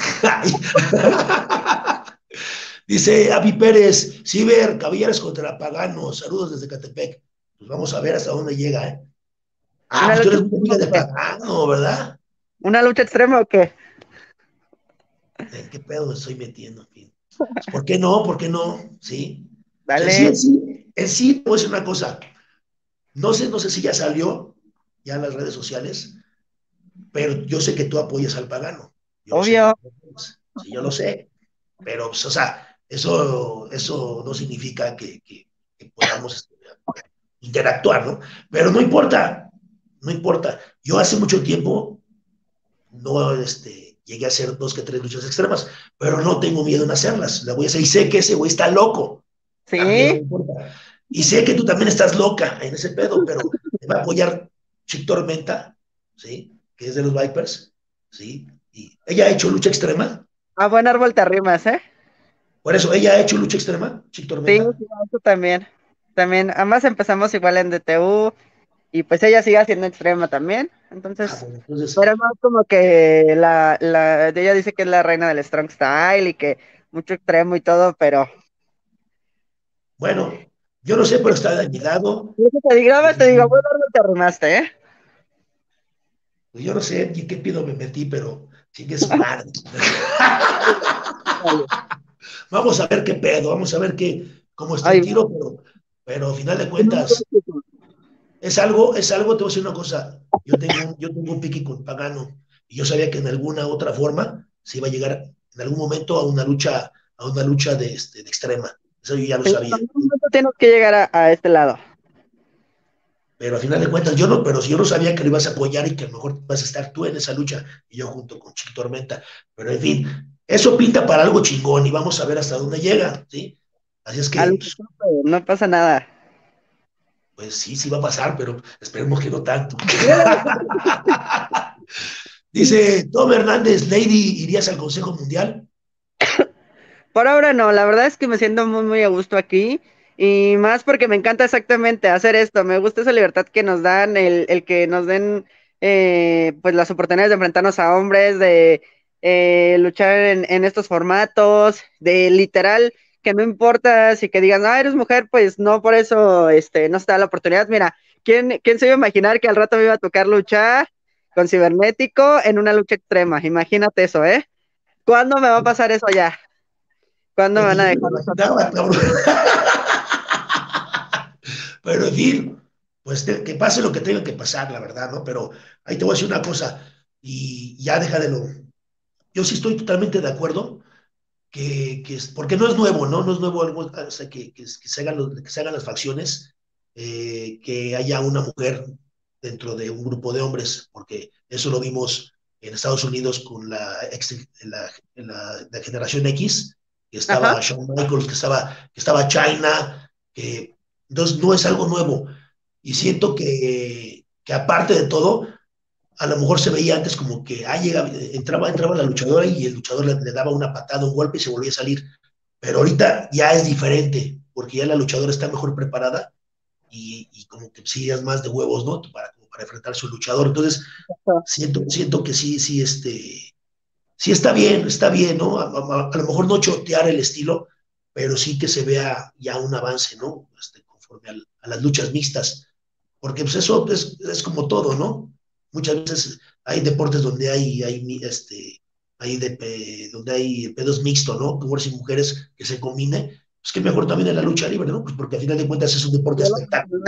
Dice Avi Pérez, Ciber, Caballeros contra Paganos, saludos desde Catepec. Pues vamos a ver hasta dónde llega, ¿eh? Ah, ¿Una pues tú lucha eres muy extrema amiga o de qué? Pagano, ¿verdad? ¿Una lucha extrema o qué? ¿En qué pedo me estoy metiendo? En fin. Pues, ¿por qué no? ¿Por qué no? Sí. Pues en sí, en Dale. sí, en sí, te voy a decir una cosa. No sé, no sé si ya salió, ya en las redes sociales, pero yo sé que tú apoyas al Pagano. Yo lo sé que Obvio. tú apoyas. Sí, yo lo sé. Pero, pues, o sea, eso, eso no significa que, que, que podamos este, interactuar, ¿no? Pero no importa, no importa. Yo hace mucho tiempo no este, llegué a hacer dos que tres luchas extremas, pero no tengo miedo en hacerlas. La voy a hacer y sé que ese güey está loco. También no Sí. me importa. Y sé que tú también estás loca en ese pedo, pero me va a apoyar Chick Tormenta, ¿sí? Que es de los Vipers, ¿sí? Y ella ha hecho lucha extrema. A buen árbol te arrimas, ¿eh? Por eso, ella ha hecho lucha extrema, Chick Sí, Tormenta. sí, eso también. También, ambas empezamos igual en D T U y pues ella sigue haciendo extrema también. Ah, Entonces, bueno, entonces, pero no es como que la, la, ella dice que es la reina del strong style y que mucho extremo y todo, pero Bueno, yo no sé, pero está de mi lado. Y eso te grabas, te digo, Y bueno, no te arruinaste, ¿eh? pues yo no sé ni qué pido me metí, pero sigue su madre. Dale. Vamos a ver qué pedo, vamos a ver qué, cómo está el Ahí va. tiro, pero, pero a final de cuentas, es algo, es algo, te voy a decir una cosa, yo tengo, un- yo tengo un pique con Pagano, y yo sabía que en alguna otra forma se iba a llegar en algún momento a una lucha, a una lucha de, este, de extrema. Eso yo ya lo En sabía. algún momento tienes que llegar a, a este lado. Pero a final de cuentas, yo no, pero si yo no sabía que lo ibas a apoyar y que a lo mejor vas a estar tú en esa lucha y yo junto con Chico Tormenta. Pero en fin, eso pinta para algo chingón y vamos a ver hasta dónde llega, ¿sí? Así es A lo que, que pues, tope, no pasa nada. pues sí, sí va a pasar, pero esperemos que no tanto. Dice Tom Hernández, Lady, ¿irías al Consejo Mundial? Por ahora no, la verdad es que me siento muy, muy a gusto aquí y más porque me encanta exactamente hacer esto. Me gusta esa libertad que nos dan, el, el que nos den eh, pues las oportunidades de enfrentarnos a hombres, de eh, luchar en, en estos formatos, de literal que no importa si que digan, ah, eres mujer, pues no por eso este, no se da la oportunidad. Mira, ¿quién, quién se iba a imaginar que al rato me iba a tocar luchar con cibernético en una lucha extrema? Imagínate eso, ¿eh? ¿Cuándo me va a pasar eso ya? ¿Cuándo me Pues van ni a yo me lo dejar? imaginaba, cabrón. Pero en fin, pues te- que pase lo que tenga que pasar, la verdad, ¿no? Pero ahí te voy a decir una cosa, y ya deja de lo. Yo sí estoy totalmente de acuerdo que, que es, porque no es nuevo, ¿no? No es nuevo algo, o sea, que, que, que se hagan los- que se hagan las facciones, eh, que haya una mujer dentro de un grupo de hombres, porque eso lo vimos en Estados Unidos con la, ex- la, la, la generación X, que Ajá. estaba Shawn Michaels, que estaba, que estaba China, que entonces no es algo nuevo. Y siento que, que aparte de todo, a lo mejor se veía antes como que ah, llegaba, entraba, entraba la luchadora y el luchador le, le, daba una patada, un golpe y se volvía a salir. Pero ahorita ya es diferente, porque ya la luchadora está mejor preparada y, y como que sí es más de huevos, ¿no? Para, como para enfrentar a su luchador. Entonces, siento, siento que sí, sí, este, sí está bien, está bien, ¿no? A, a, a lo mejor no chotear el estilo, pero sí que se vea ya un avance, ¿no? Este, conforme al, a las luchas mixtas, porque pues eso es, es, como todo, ¿no? Muchas veces hay deportes donde hay, hay este, hay de, donde hay pedos mixtos, ¿no? Hombres y mujeres que se combine, pues que mejor también en la lucha libre, ¿no? Pues porque al final de cuentas es un deporte de espectáculo.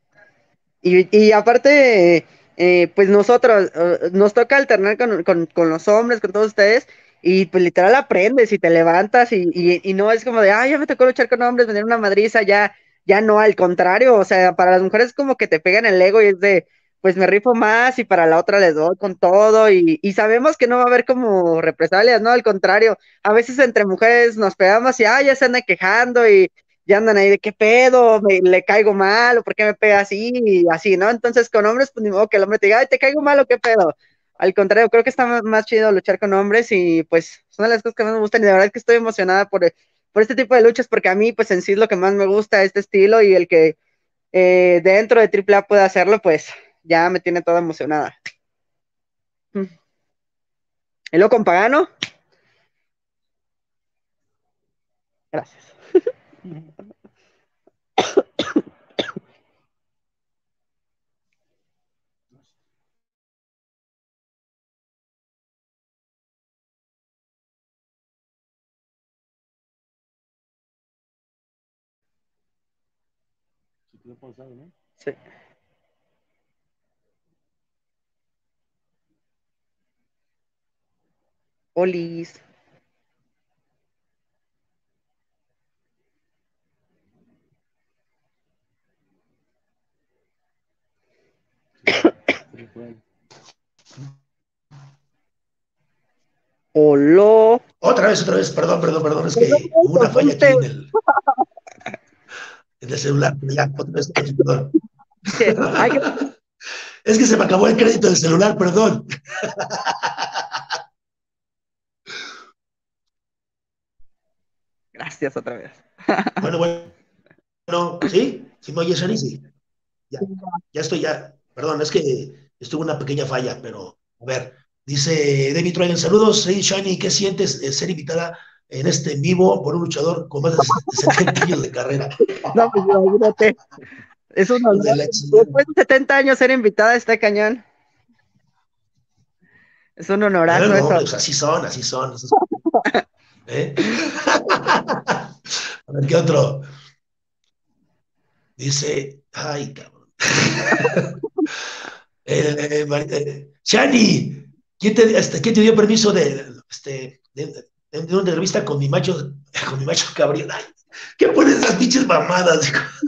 Y, y aparte, eh, pues nosotros, eh, nos toca alternar con, con, con los hombres, con todos ustedes, y pues literal aprendes y te levantas y, y, y no es como de, ah, ya me tocó luchar con hombres, me dieron una madriza, ya, ya no, al contrario, o sea, para las mujeres es como que te pegan el ego y es de, pues me rifo más y para la otra les doy con todo y, y sabemos que no va a haber como represalias, ¿no? Al contrario, a veces entre mujeres nos pegamos y, ah, ya se andan quejando y ya andan ahí de qué pedo, me, le caigo mal, o por qué me pega así, y así, ¿no? Entonces con hombres, pues ni modo que el hombre te diga, ay, te caigo mal o qué pedo. Al contrario, creo que está más chido luchar con hombres y pues son de las cosas que más me gustan y de verdad que estoy emocionada por, por este tipo de luchas porque a mí pues en sí es lo que más me gusta, este estilo y el que eh, dentro de Triple A pueda hacerlo, pues ya me tiene toda emocionada. Y luego con Pagano, gracias. Sí. Olis. Olo. Otra vez, otra vez, perdón, perdón, perdón, es que hubo una falla aquí en el, en el celular. Ya, otra vez, otra vez, perdón. Ay, Es que se me acabó el crédito del celular, perdón. gracias otra vez. Bueno, bueno, ¿sí? ¿Sí me oyes, Anisi? Ya, ya estoy, ya. Perdón, es que estuvo una pequeña falla, pero a ver. Dice David Ryan, saludos, hey Shani, ¿qué sientes de ser invitada en este en vivo por un luchador con más de setenta años de carrera. No, pues imagínate, es un honor. De la chingada. Después de setenta años ser invitada a este cañón. Es un Eh, honorazo no, eso. pues así son, así son. ¿Eh? A ver, ¿qué otro? Dice, ay, cabrón. eh, eh, eh, Shani, ¿quién te, este, ¿quién te dio permiso de, este, de, de, de una entrevista con mi macho, con mi macho cabrón? Ay, ¿qué pones esas pinches mamadas?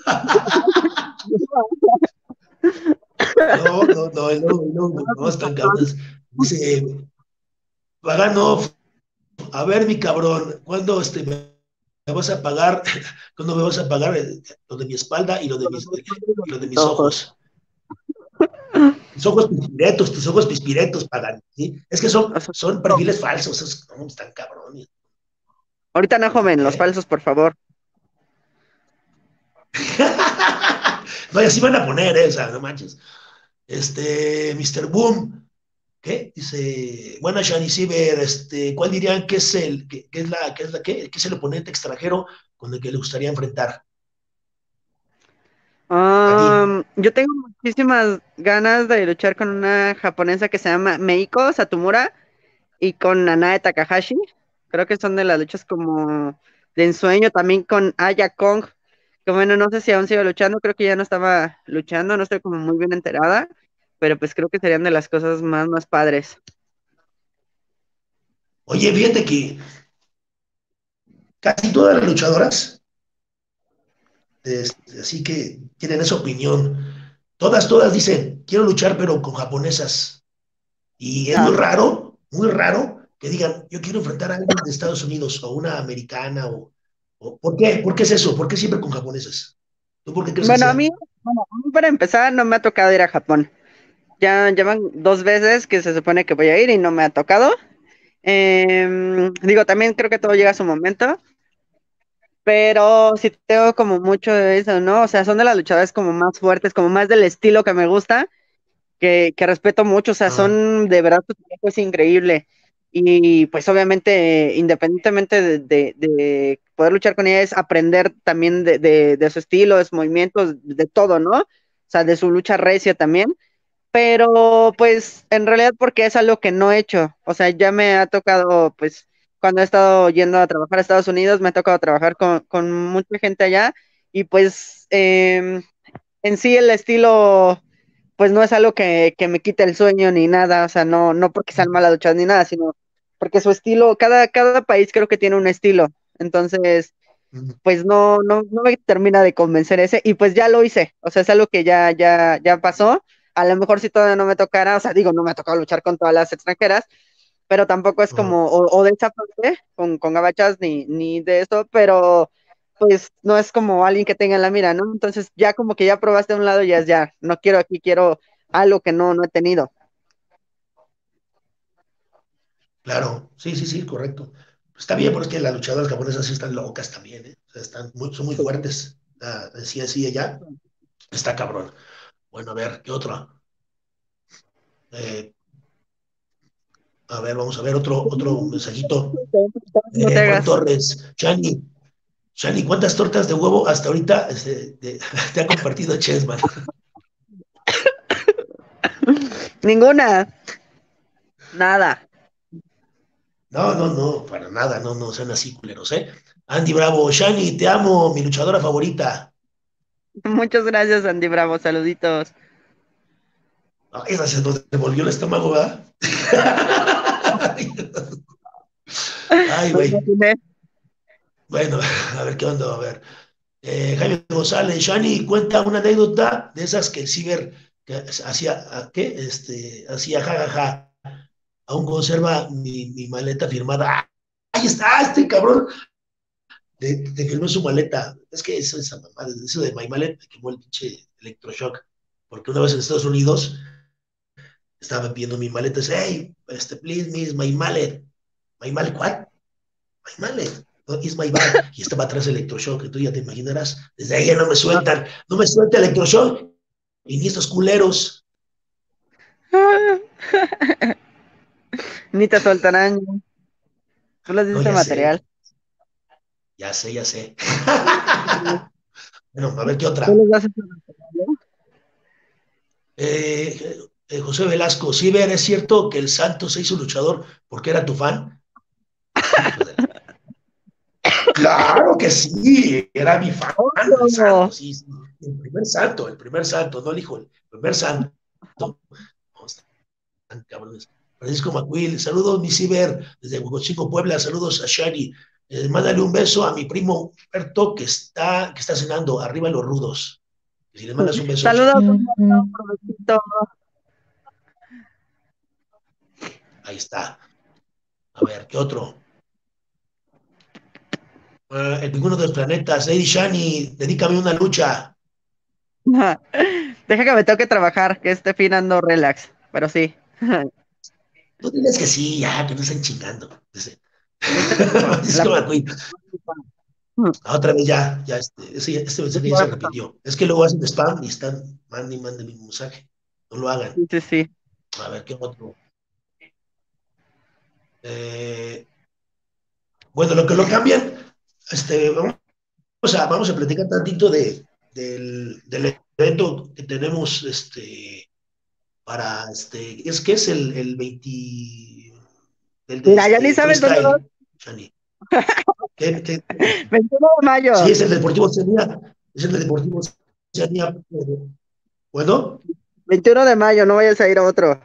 No, no, no, no, no, no, no, están cabrones. Dice, Pagano, a ver, mi cabrón, ¿cuándo este, me vas a pagar? ¿Cuándo me vas a pagar eh, lo de mi espalda y lo de mis, y lo de mis Ojos. ojos? Tus ojos pispiretos, tus ojos pispiretos, Pagano, ¿sí? Es que son, O sea, son perfiles falsos, esos, no, están cabrones. ahorita no, joven, los ¿Eh? falsos, por favor. No, y así van a poner, ¿eh? O sea, no manches. Este, mister Boom, ¿qué? Dice, buena Shani Ciber, este, ¿cuál dirían que es el, que, que es la, que es la, que, que es el oponente extranjero con el que le gustaría enfrentar? A ti. Um, yo tengo muchísimas ganas de luchar con una japonesa que se llama Meiko Satomura y con Nanae Takahashi. Creo que son de las luchas como de ensueño, también con Aya Kong, que bueno, no sé si aún sigue luchando, creo que ya no estaba luchando, no estoy como muy bien enterada, pero pues creo que serían de las cosas más, más padres. Oye, fíjate que casi todas las luchadoras, este, así que tienen esa opinión. Todas, todas dicen, quiero luchar, pero con japonesas. Y es muy Ah, raro, muy raro que digan, yo quiero enfrentar a alguien de Estados Unidos o una americana o, o ¿por qué? ¿Por qué es eso? ¿Por qué siempre con japonesas? ¿Tú por qué crees que bueno, a sea? mí, bueno, a mí para empezar no me ha tocado ir a Japón. Ya llevan dos veces que se supone que voy a ir y no me ha tocado. Em, digo, también creo que todo llega a su momento, pero sí tengo como mucho de eso, ¿no? O sea, son de las luchadoras como más fuertes, como más del estilo que me gusta, que, que respeto mucho, o sea, Ah, son de verdad, su trabajo es increíble. Y pues obviamente, independientemente de, de- de poder luchar con ella, es aprender también de, de, de su estilo, de sus movimientos, de todo, ¿no? O sea, de su lucha recia también, pero pues en realidad porque es algo que no he hecho, o sea, ya me ha tocado, pues cuando he estado yendo a trabajar a Estados Unidos, me ha tocado trabajar con, con mucha gente allá y pues eh, en sí el estilo, pues no es algo que, que me quite el sueño ni nada, o sea, no, no porque sean malas luchas ni nada, sino porque su estilo, cada, cada país creo que tiene un estilo, entonces mm, pues no, no, no me termina de convencer ese, y pues ya lo hice, o sea, es algo que ya, ya, ya pasó, a lo mejor si todavía no me tocara, o sea, digo, no me ha tocado luchar con todas las extranjeras, pero tampoco es ah, como, o, o de esa parte, con, con gabachas, ni, ni de eso, pero pues no es como alguien que tenga en la mira, ¿no? Entonces ya como que ya probaste un lado y ya es ya, no quiero aquí, quiero algo que no, no he tenido. claro, sí, sí, sí, correcto. Está bien, porque es que las luchadoras japonesas sí están locas también, ¿eh? O sea, están muy, son muy fuertes. Ah, así, así, allá. Está cabrón. Bueno, a ver, ¿qué otro? Eh, a ver, vamos a ver otro, otro mensajito. No te Eh, Juan hagas. Torres, Chani, Chani, ¿cuántas tortas de huevo hasta ahorita este, te, te ha compartido Chessman? Ninguna, nada. No, no, no, para nada, no, no sean así culeros, ¿eh? Andy Bravo, Shani, te amo, mi luchadora favorita. Muchas gracias, Andy Bravo, saluditos. Ah, esa se nos devolvió el estómago, ¿verdad? Ay, Me güey. imaginé. Bueno, a ver qué onda, a ver. Eh, Jaime González, Shani, cuenta una anécdota de esas que el ciber que hacía, ¿a ¿qué? Este, hacía jajaja. Aún conserva mi, mi maleta firmada. ¡Ah! Ahí está, este cabrón. Te, te firmó su maleta. Es que eso, esa mamá, eso de My Mallet me quemó el pinche electroshock. Porque una vez en Estados Unidos estaba pidiendo mi maleta. Dice, hey, este, please, miss, my mallet. My mallet, what? My mallet. No, is my bag. Y estaba atrás el electroshock. Y tú ya te imaginarás. Desde ahí ya no me sueltan. No me suelta el electroshock. Y ni estos culeros. Ni te soltarán, tú les No, diste ya sé. material. Ya sé, ya sé. ¿Tú Bueno, a ver qué otra. les das ese regalo? Eh, eh, José Velasco, sí, ver, es cierto que el Santo se hizo luchador porque era tu fan. Hijo de la... Claro que sí, era mi fan, el Santo, Obvio. sí, sí. El primer Santo, el primer Santo, no el hijo, el primer Santo. No, están cabrones. Francisco Macuil, saludos, mi ciber, desde Hugochico, Puebla, saludos a Shani. Eh, mándale un beso a mi primo Humberto que está, que está cenando, arriba los rudos. Y si le mandas un beso, Shani. Saludos, Humberto, provechito. Ahí está. A ver, ¿qué otro? Uh, el pingüino de los planetas, Lady Shani, dedícame una lucha. Deja que me toque trabajar, que este fin ando relax, pero sí. Tú diles que sí, ya, que no estén chingando. Dice. Ahorita te toco. La Francisco Macuil, otra vez ya, ya, este, ese- este mensaje ya se repitió. Es que luego hacen spam y están, mande y mande mi mensaje. No lo hagan. Sí, sí, sí. A ver, ¿qué otro? Eh, bueno, lo que lo cambian, este, vamos a, vamos a platicar tantito de, del, del evento que tenemos este, para, este, es que es el, el veinte, el de Mira, ya ni este, sabes dónde vas. freestyle, Shani. ¿Qué, qué? veintiuno de Sí, mayo. es el Deportivo Oceanía, es el Deportivo Oceanía. Bueno, veintiuno de mayo, no vayas a ir a otro.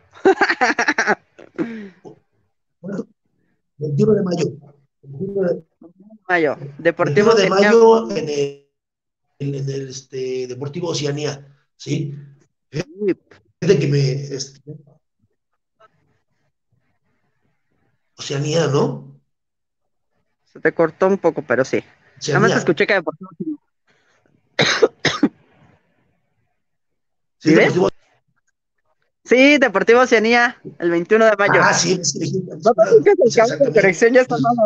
bueno, veintiuno de mayo. veintiuno de, Mayo. Deportivo veintiuno de Oceanía. mayo en el, en el este, Deportivo Oceanía, ¿sí? Fíjate que me, este, Oceanía, ¿no? Se te cortó un poco, pero sí. Nada más Oceanía. escuché que Deportivo Oceanía. Sí, ¿Vives? Deportivo. Sí, Deportivo Oceanía, el veintiuno de mayo. Ah, sí, es que dijiste, No te digas el cambio de exactamente. conexión ya está Pues, malo.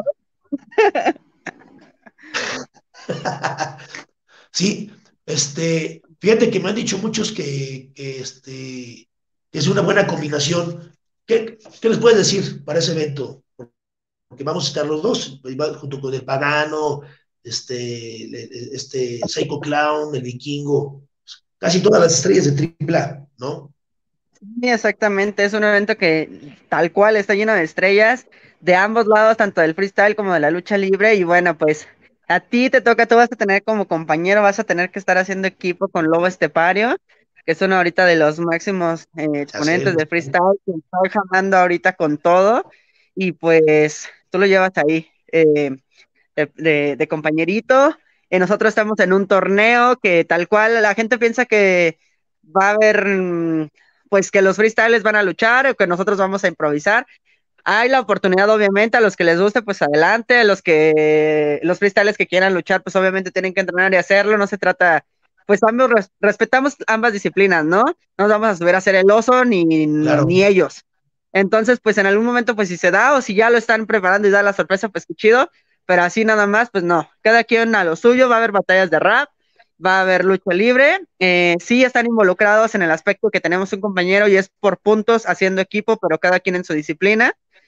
sí, este, fíjate que me han dicho muchos que, que, este, que es una buena combinación. ¿Qué, qué les puedes decir para ese evento? Porque vamos a estar los dos, junto con el Pagano, este, este Psycho Clown, el Vikingo, casi todas las estrellas de Triple A, ¿no? Sí, exactamente, es un evento que tal cual está lleno de estrellas de ambos lados, tanto del freestyle como de la lucha libre. Y bueno, pues a ti te toca, tú vas a tener como compañero, vas a tener que estar haciendo equipo con Lobo Estepario, que es uno ahorita de los máximos eh, Ya sé, exponentes de freestyle, que está jamando ahorita con todo. Y pues tú lo llevas ahí eh, de, de- de compañerito. Y nosotros estamos en un torneo que tal cual la gente piensa que va a haber, mm, pues que los freestyles van a luchar o que nosotros vamos a improvisar. Hay la oportunidad, obviamente, a los que les guste, pues adelante, a los que, los freestyles que quieran luchar, pues obviamente tienen que entrenar y hacerlo. No se trata, pues ambos res- respetamos ambas disciplinas, ¿no? No nos vamos a subir a hacer el oso ni, claro. ni ellos. Entonces, pues en algún momento, pues si se da o si ya lo están preparando y da la sorpresa, pues qué chido, pero así nada más, pues no. Cada quien a lo suyo, va a haber batallas de rap, va a haber lucha libre. Eh, sí están involucrados en el aspecto que tenemos un compañero y es por puntos haciendo equipo, pero cada quien en su disciplina.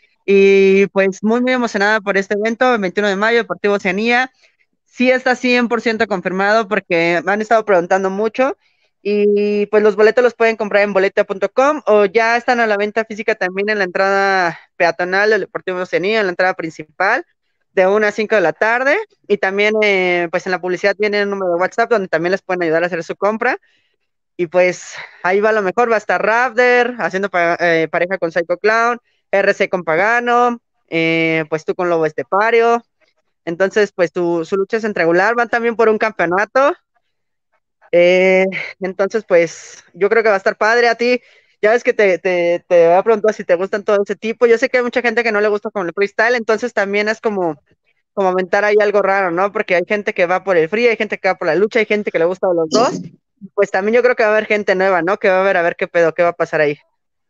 Y pues muy, muy emocionada por este evento, el veintiuno de mayo, Deportivo Oceanía. Sí está cien por ciento confirmado porque me han estado preguntando mucho y pues los boletos los pueden comprar en boleta punto com o ya están a la venta física también en la entrada peatonal del Deportivo Oceanía, en la entrada principal de una a cinco de la tarde. Y también eh, pues en la publicidad viene un número de WhatsApp donde también les pueden ayudar a hacer su compra. Y pues ahí va lo mejor, va a estar Raptor haciendo pa eh, pareja con Psycho Clown, R C con Pagano, eh, pues tú con Lobo Estepario. Entonces, pues tu, su lucha es en regular, van también por un campeonato. Eh, entonces, pues yo creo que va a estar padre a ti. Ya ves que te, te, te voy a preguntar si te gustan todo ese tipo. Yo sé que hay mucha gente que no le gusta con el freestyle, entonces también es como, como aventar ahí algo raro, ¿no? Porque hay gente que va por el free, hay gente que va por la lucha, hay gente que le gusta de los dos. Pues también yo creo que va a haber gente nueva, ¿no? Que va a ver a ver qué pedo, qué va a pasar ahí.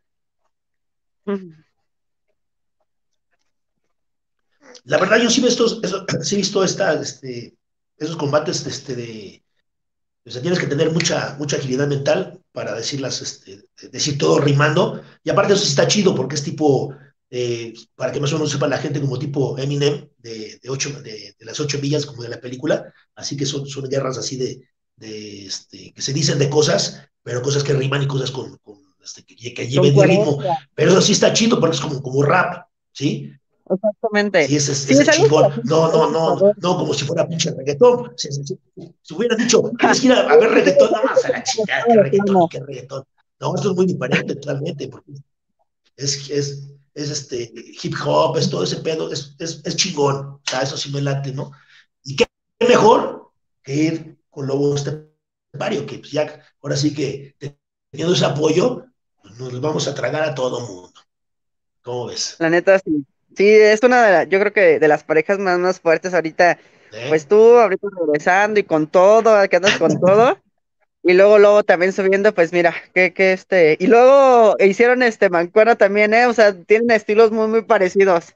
La verdad, yo sí he visto, eso, sí he visto esta, este, esos combates este, de. O sea, tienes que tener mucha, mucha agilidad mental para decirlas, este, decir todo rimando. Y aparte, eso sí está chido porque es tipo eh, para que más o menos sepa la gente como tipo Eminem, de, de, ocho, de, de las ocho millas como de la película, así que son, son guerras así de, de este, que se dicen de cosas, pero cosas que riman y cosas con, con este, que, que, Con lleven ritmo, coherencia. pero eso sí está chido porque es como, como rap, ¿sí? Exactamente. Sí, ese es, Sí, ese es es algo que la chingón. gente No, debe no, no, saber. no como si fuera pinche reggaetón. Si, si, si, si hubieran dicho, tienes que ir a, a ver reggaetón, no más a la chingada, qué De reggaetón y plano. qué reggaetón. No, esto es muy diferente totalmente, porque es, es, es este hip hop, es todo ese pedo, es, es, es chingón. O sea, eso sí me late, ¿no? Y qué mejor que ir con Lobo Estepario, que pues ya, ahora sí que teniendo ese apoyo, pues nos vamos a tragar a todo mundo. ¿Cómo ves? La neta, sí. Sí, es una de las, yo creo que de las parejas más, más fuertes ahorita, pues ¿Eh? tú ahorita regresando y con todo, que andas con todo, y luego, luego también subiendo, pues mira, que, que este, y luego hicieron este mancuerna también, eh, o sea, tienen estilos muy, muy parecidos.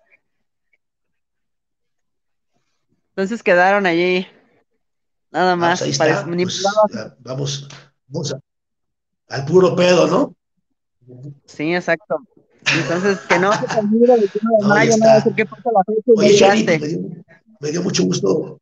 Entonces quedaron allí, nada Ah, pues ahí más, parec- está, pues manipulados. ya, vamos, vamos a- al puro pedo, ¿no? Sí, exacto. Entonces, que no se te olvide el veintiuno de No, ya mayo, no va a ser que está. pasa la fecha y no Oye, Shani, pues llegaste. me dio, me dio mucho gusto.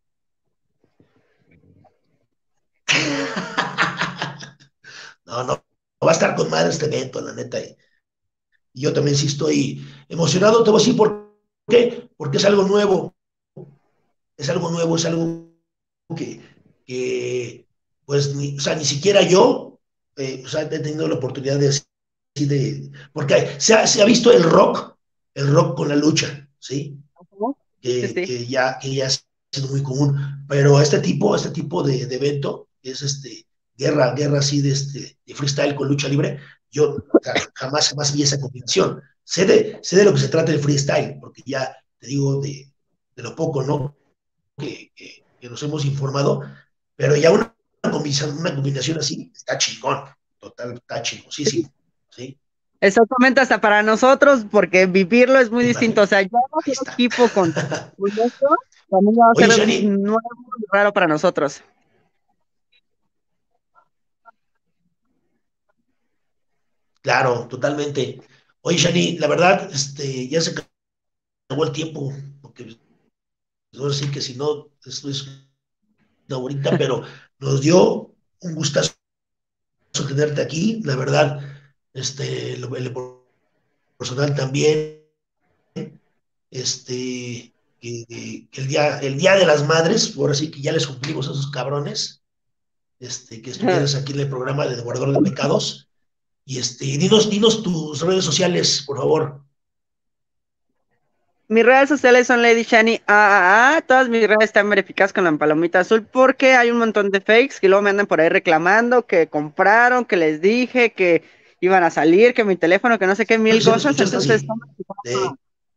No, no, va a estar con madre este evento, la neta. Y yo también sí estoy emocionado, te voy a decir por qué, porque es algo nuevo, es algo nuevo, es algo que, que pues, ni, o sea, ni siquiera yo, eh, o sea, he tenido la oportunidad de, así de porque se ha, se ha visto el rock, el rock con la lucha, ¿sí? Ujú. Sí, que, sí. que, ya, que ya ha sido muy común. Pero este tipo, este tipo de, de evento, que es este, guerra, guerra así de, este, de freestyle con lucha libre, yo jamás, jamás vi esa combinación. Sé de, sé de lo que se trata el freestyle, porque ya te digo de, de lo poco, ¿no? Que, que, que, nos hemos informado, pero ya una combinación, una combinación así está chingón, total, está chingosísimo, ¿sí? Exactamente, hasta para nosotros, porque vivirlo es muy distinto. O Imagínate, sea, ya no ahí hacer está. equipo con, con esto, también va a Oye, ser Shani, nuevo y raro para nosotros. claro, totalmente. Oye, Shani, la verdad, este, ya se acabó el tiempo, porque pues, ahora sí que si no, esto es una horita, pero nos dio un gustazo tenerte aquí, la verdad, este, lo, el personal también, este, que, que el día, el día de las madres, ahora sí que ya les cumplimos a esos cabrones, este, que estuvieras aquí en el programa de Guardador de Pecados, y este, dinos, dinos tus redes sociales, por favor. Mis redes sociales son Lady Shani A A A. Todas mis redes están verificadas con la palomita azul porque hay un montón de fakes que luego me andan por ahí reclamando que compraron, que les dije que iban a salir, que mi teléfono, que no sé qué Creo mil que se te cosas. escuchaste Entonces, así, están verificadas. de,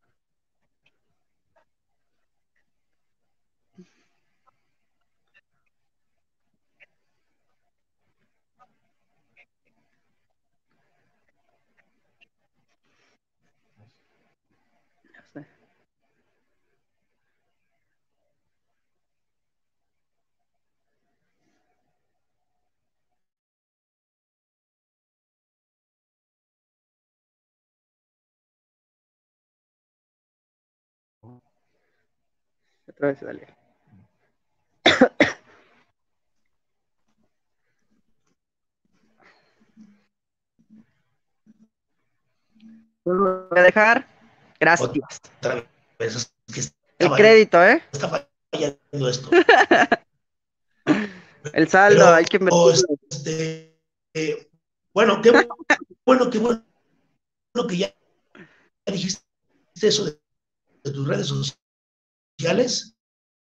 Otra vez, dale. Lo voy a dejar. Gracias. otra vez, es que El estaba, crédito, ¿eh? está fallando esto. El saldo, hay Pero, que invertirlo. este, eh, bueno, qué bueno, qué bueno que ya dijiste eso de, de tus redes sociales.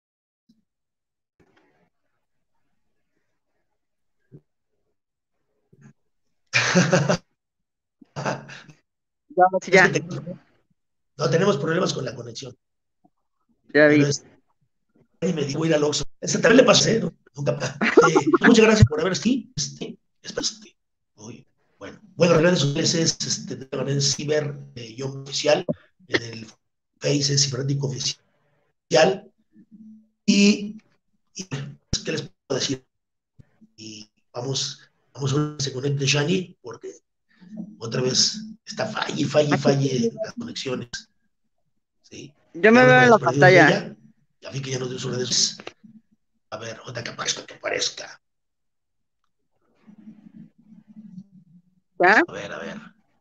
Ya, sí, Es que ya, te, no tenemos problemas con la conexión, ya pero vi. es, y me dijo ir al Oxxo. Esta también le pasé, ¿no? Nunca, este, muchas gracias por haber aquí. Este, este, hoy, bueno, bueno, las redes sociales es este, de ciber eh, yo oficial, en el Face es cibernético oficial, y, y ¿qué les puedo decir? Y vamos, vamos a ver si se conecte Shani, porque otra vez está falle, falle, Aquí falle las conexiones. ¿Sí? yo Ya me no veo me en la perdidos de pantalla. ella. Ya vi que ya nos dio sus redes. A ver, otra que aparezca, que aparezca. ¿Ya? A ver, a ver.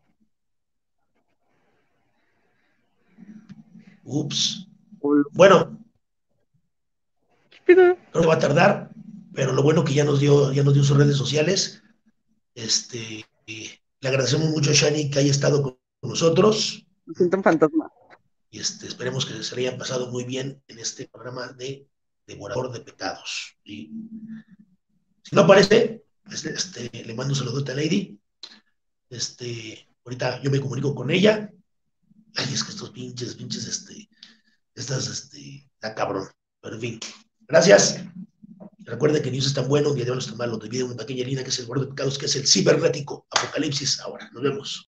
Ups. Bueno, ¿Qué pido? creo que va a tardar, pero lo bueno que ya nos dio, ya nos dio sus redes sociales. Este, eh, le agradecemos mucho a Shani que haya estado con nosotros. Me siento un fantasma. Y este, esperemos que se le hayan pasado muy bien en este programa de Devorador de Pecados. Y si no aparece, este, este, le mando un saludo a Lady. Este, ahorita yo me comunico con ella. Ay, es que estos pinches, pinches, este, estas, este, está cabrón. Pero en fin, gracias. Recuerden que Dios es tan bueno, que Dios es tan malo. Te pide una pequeña línea que es el guardo de pecados, que es el cibernético. Apocalipsis ahora. Nos vemos.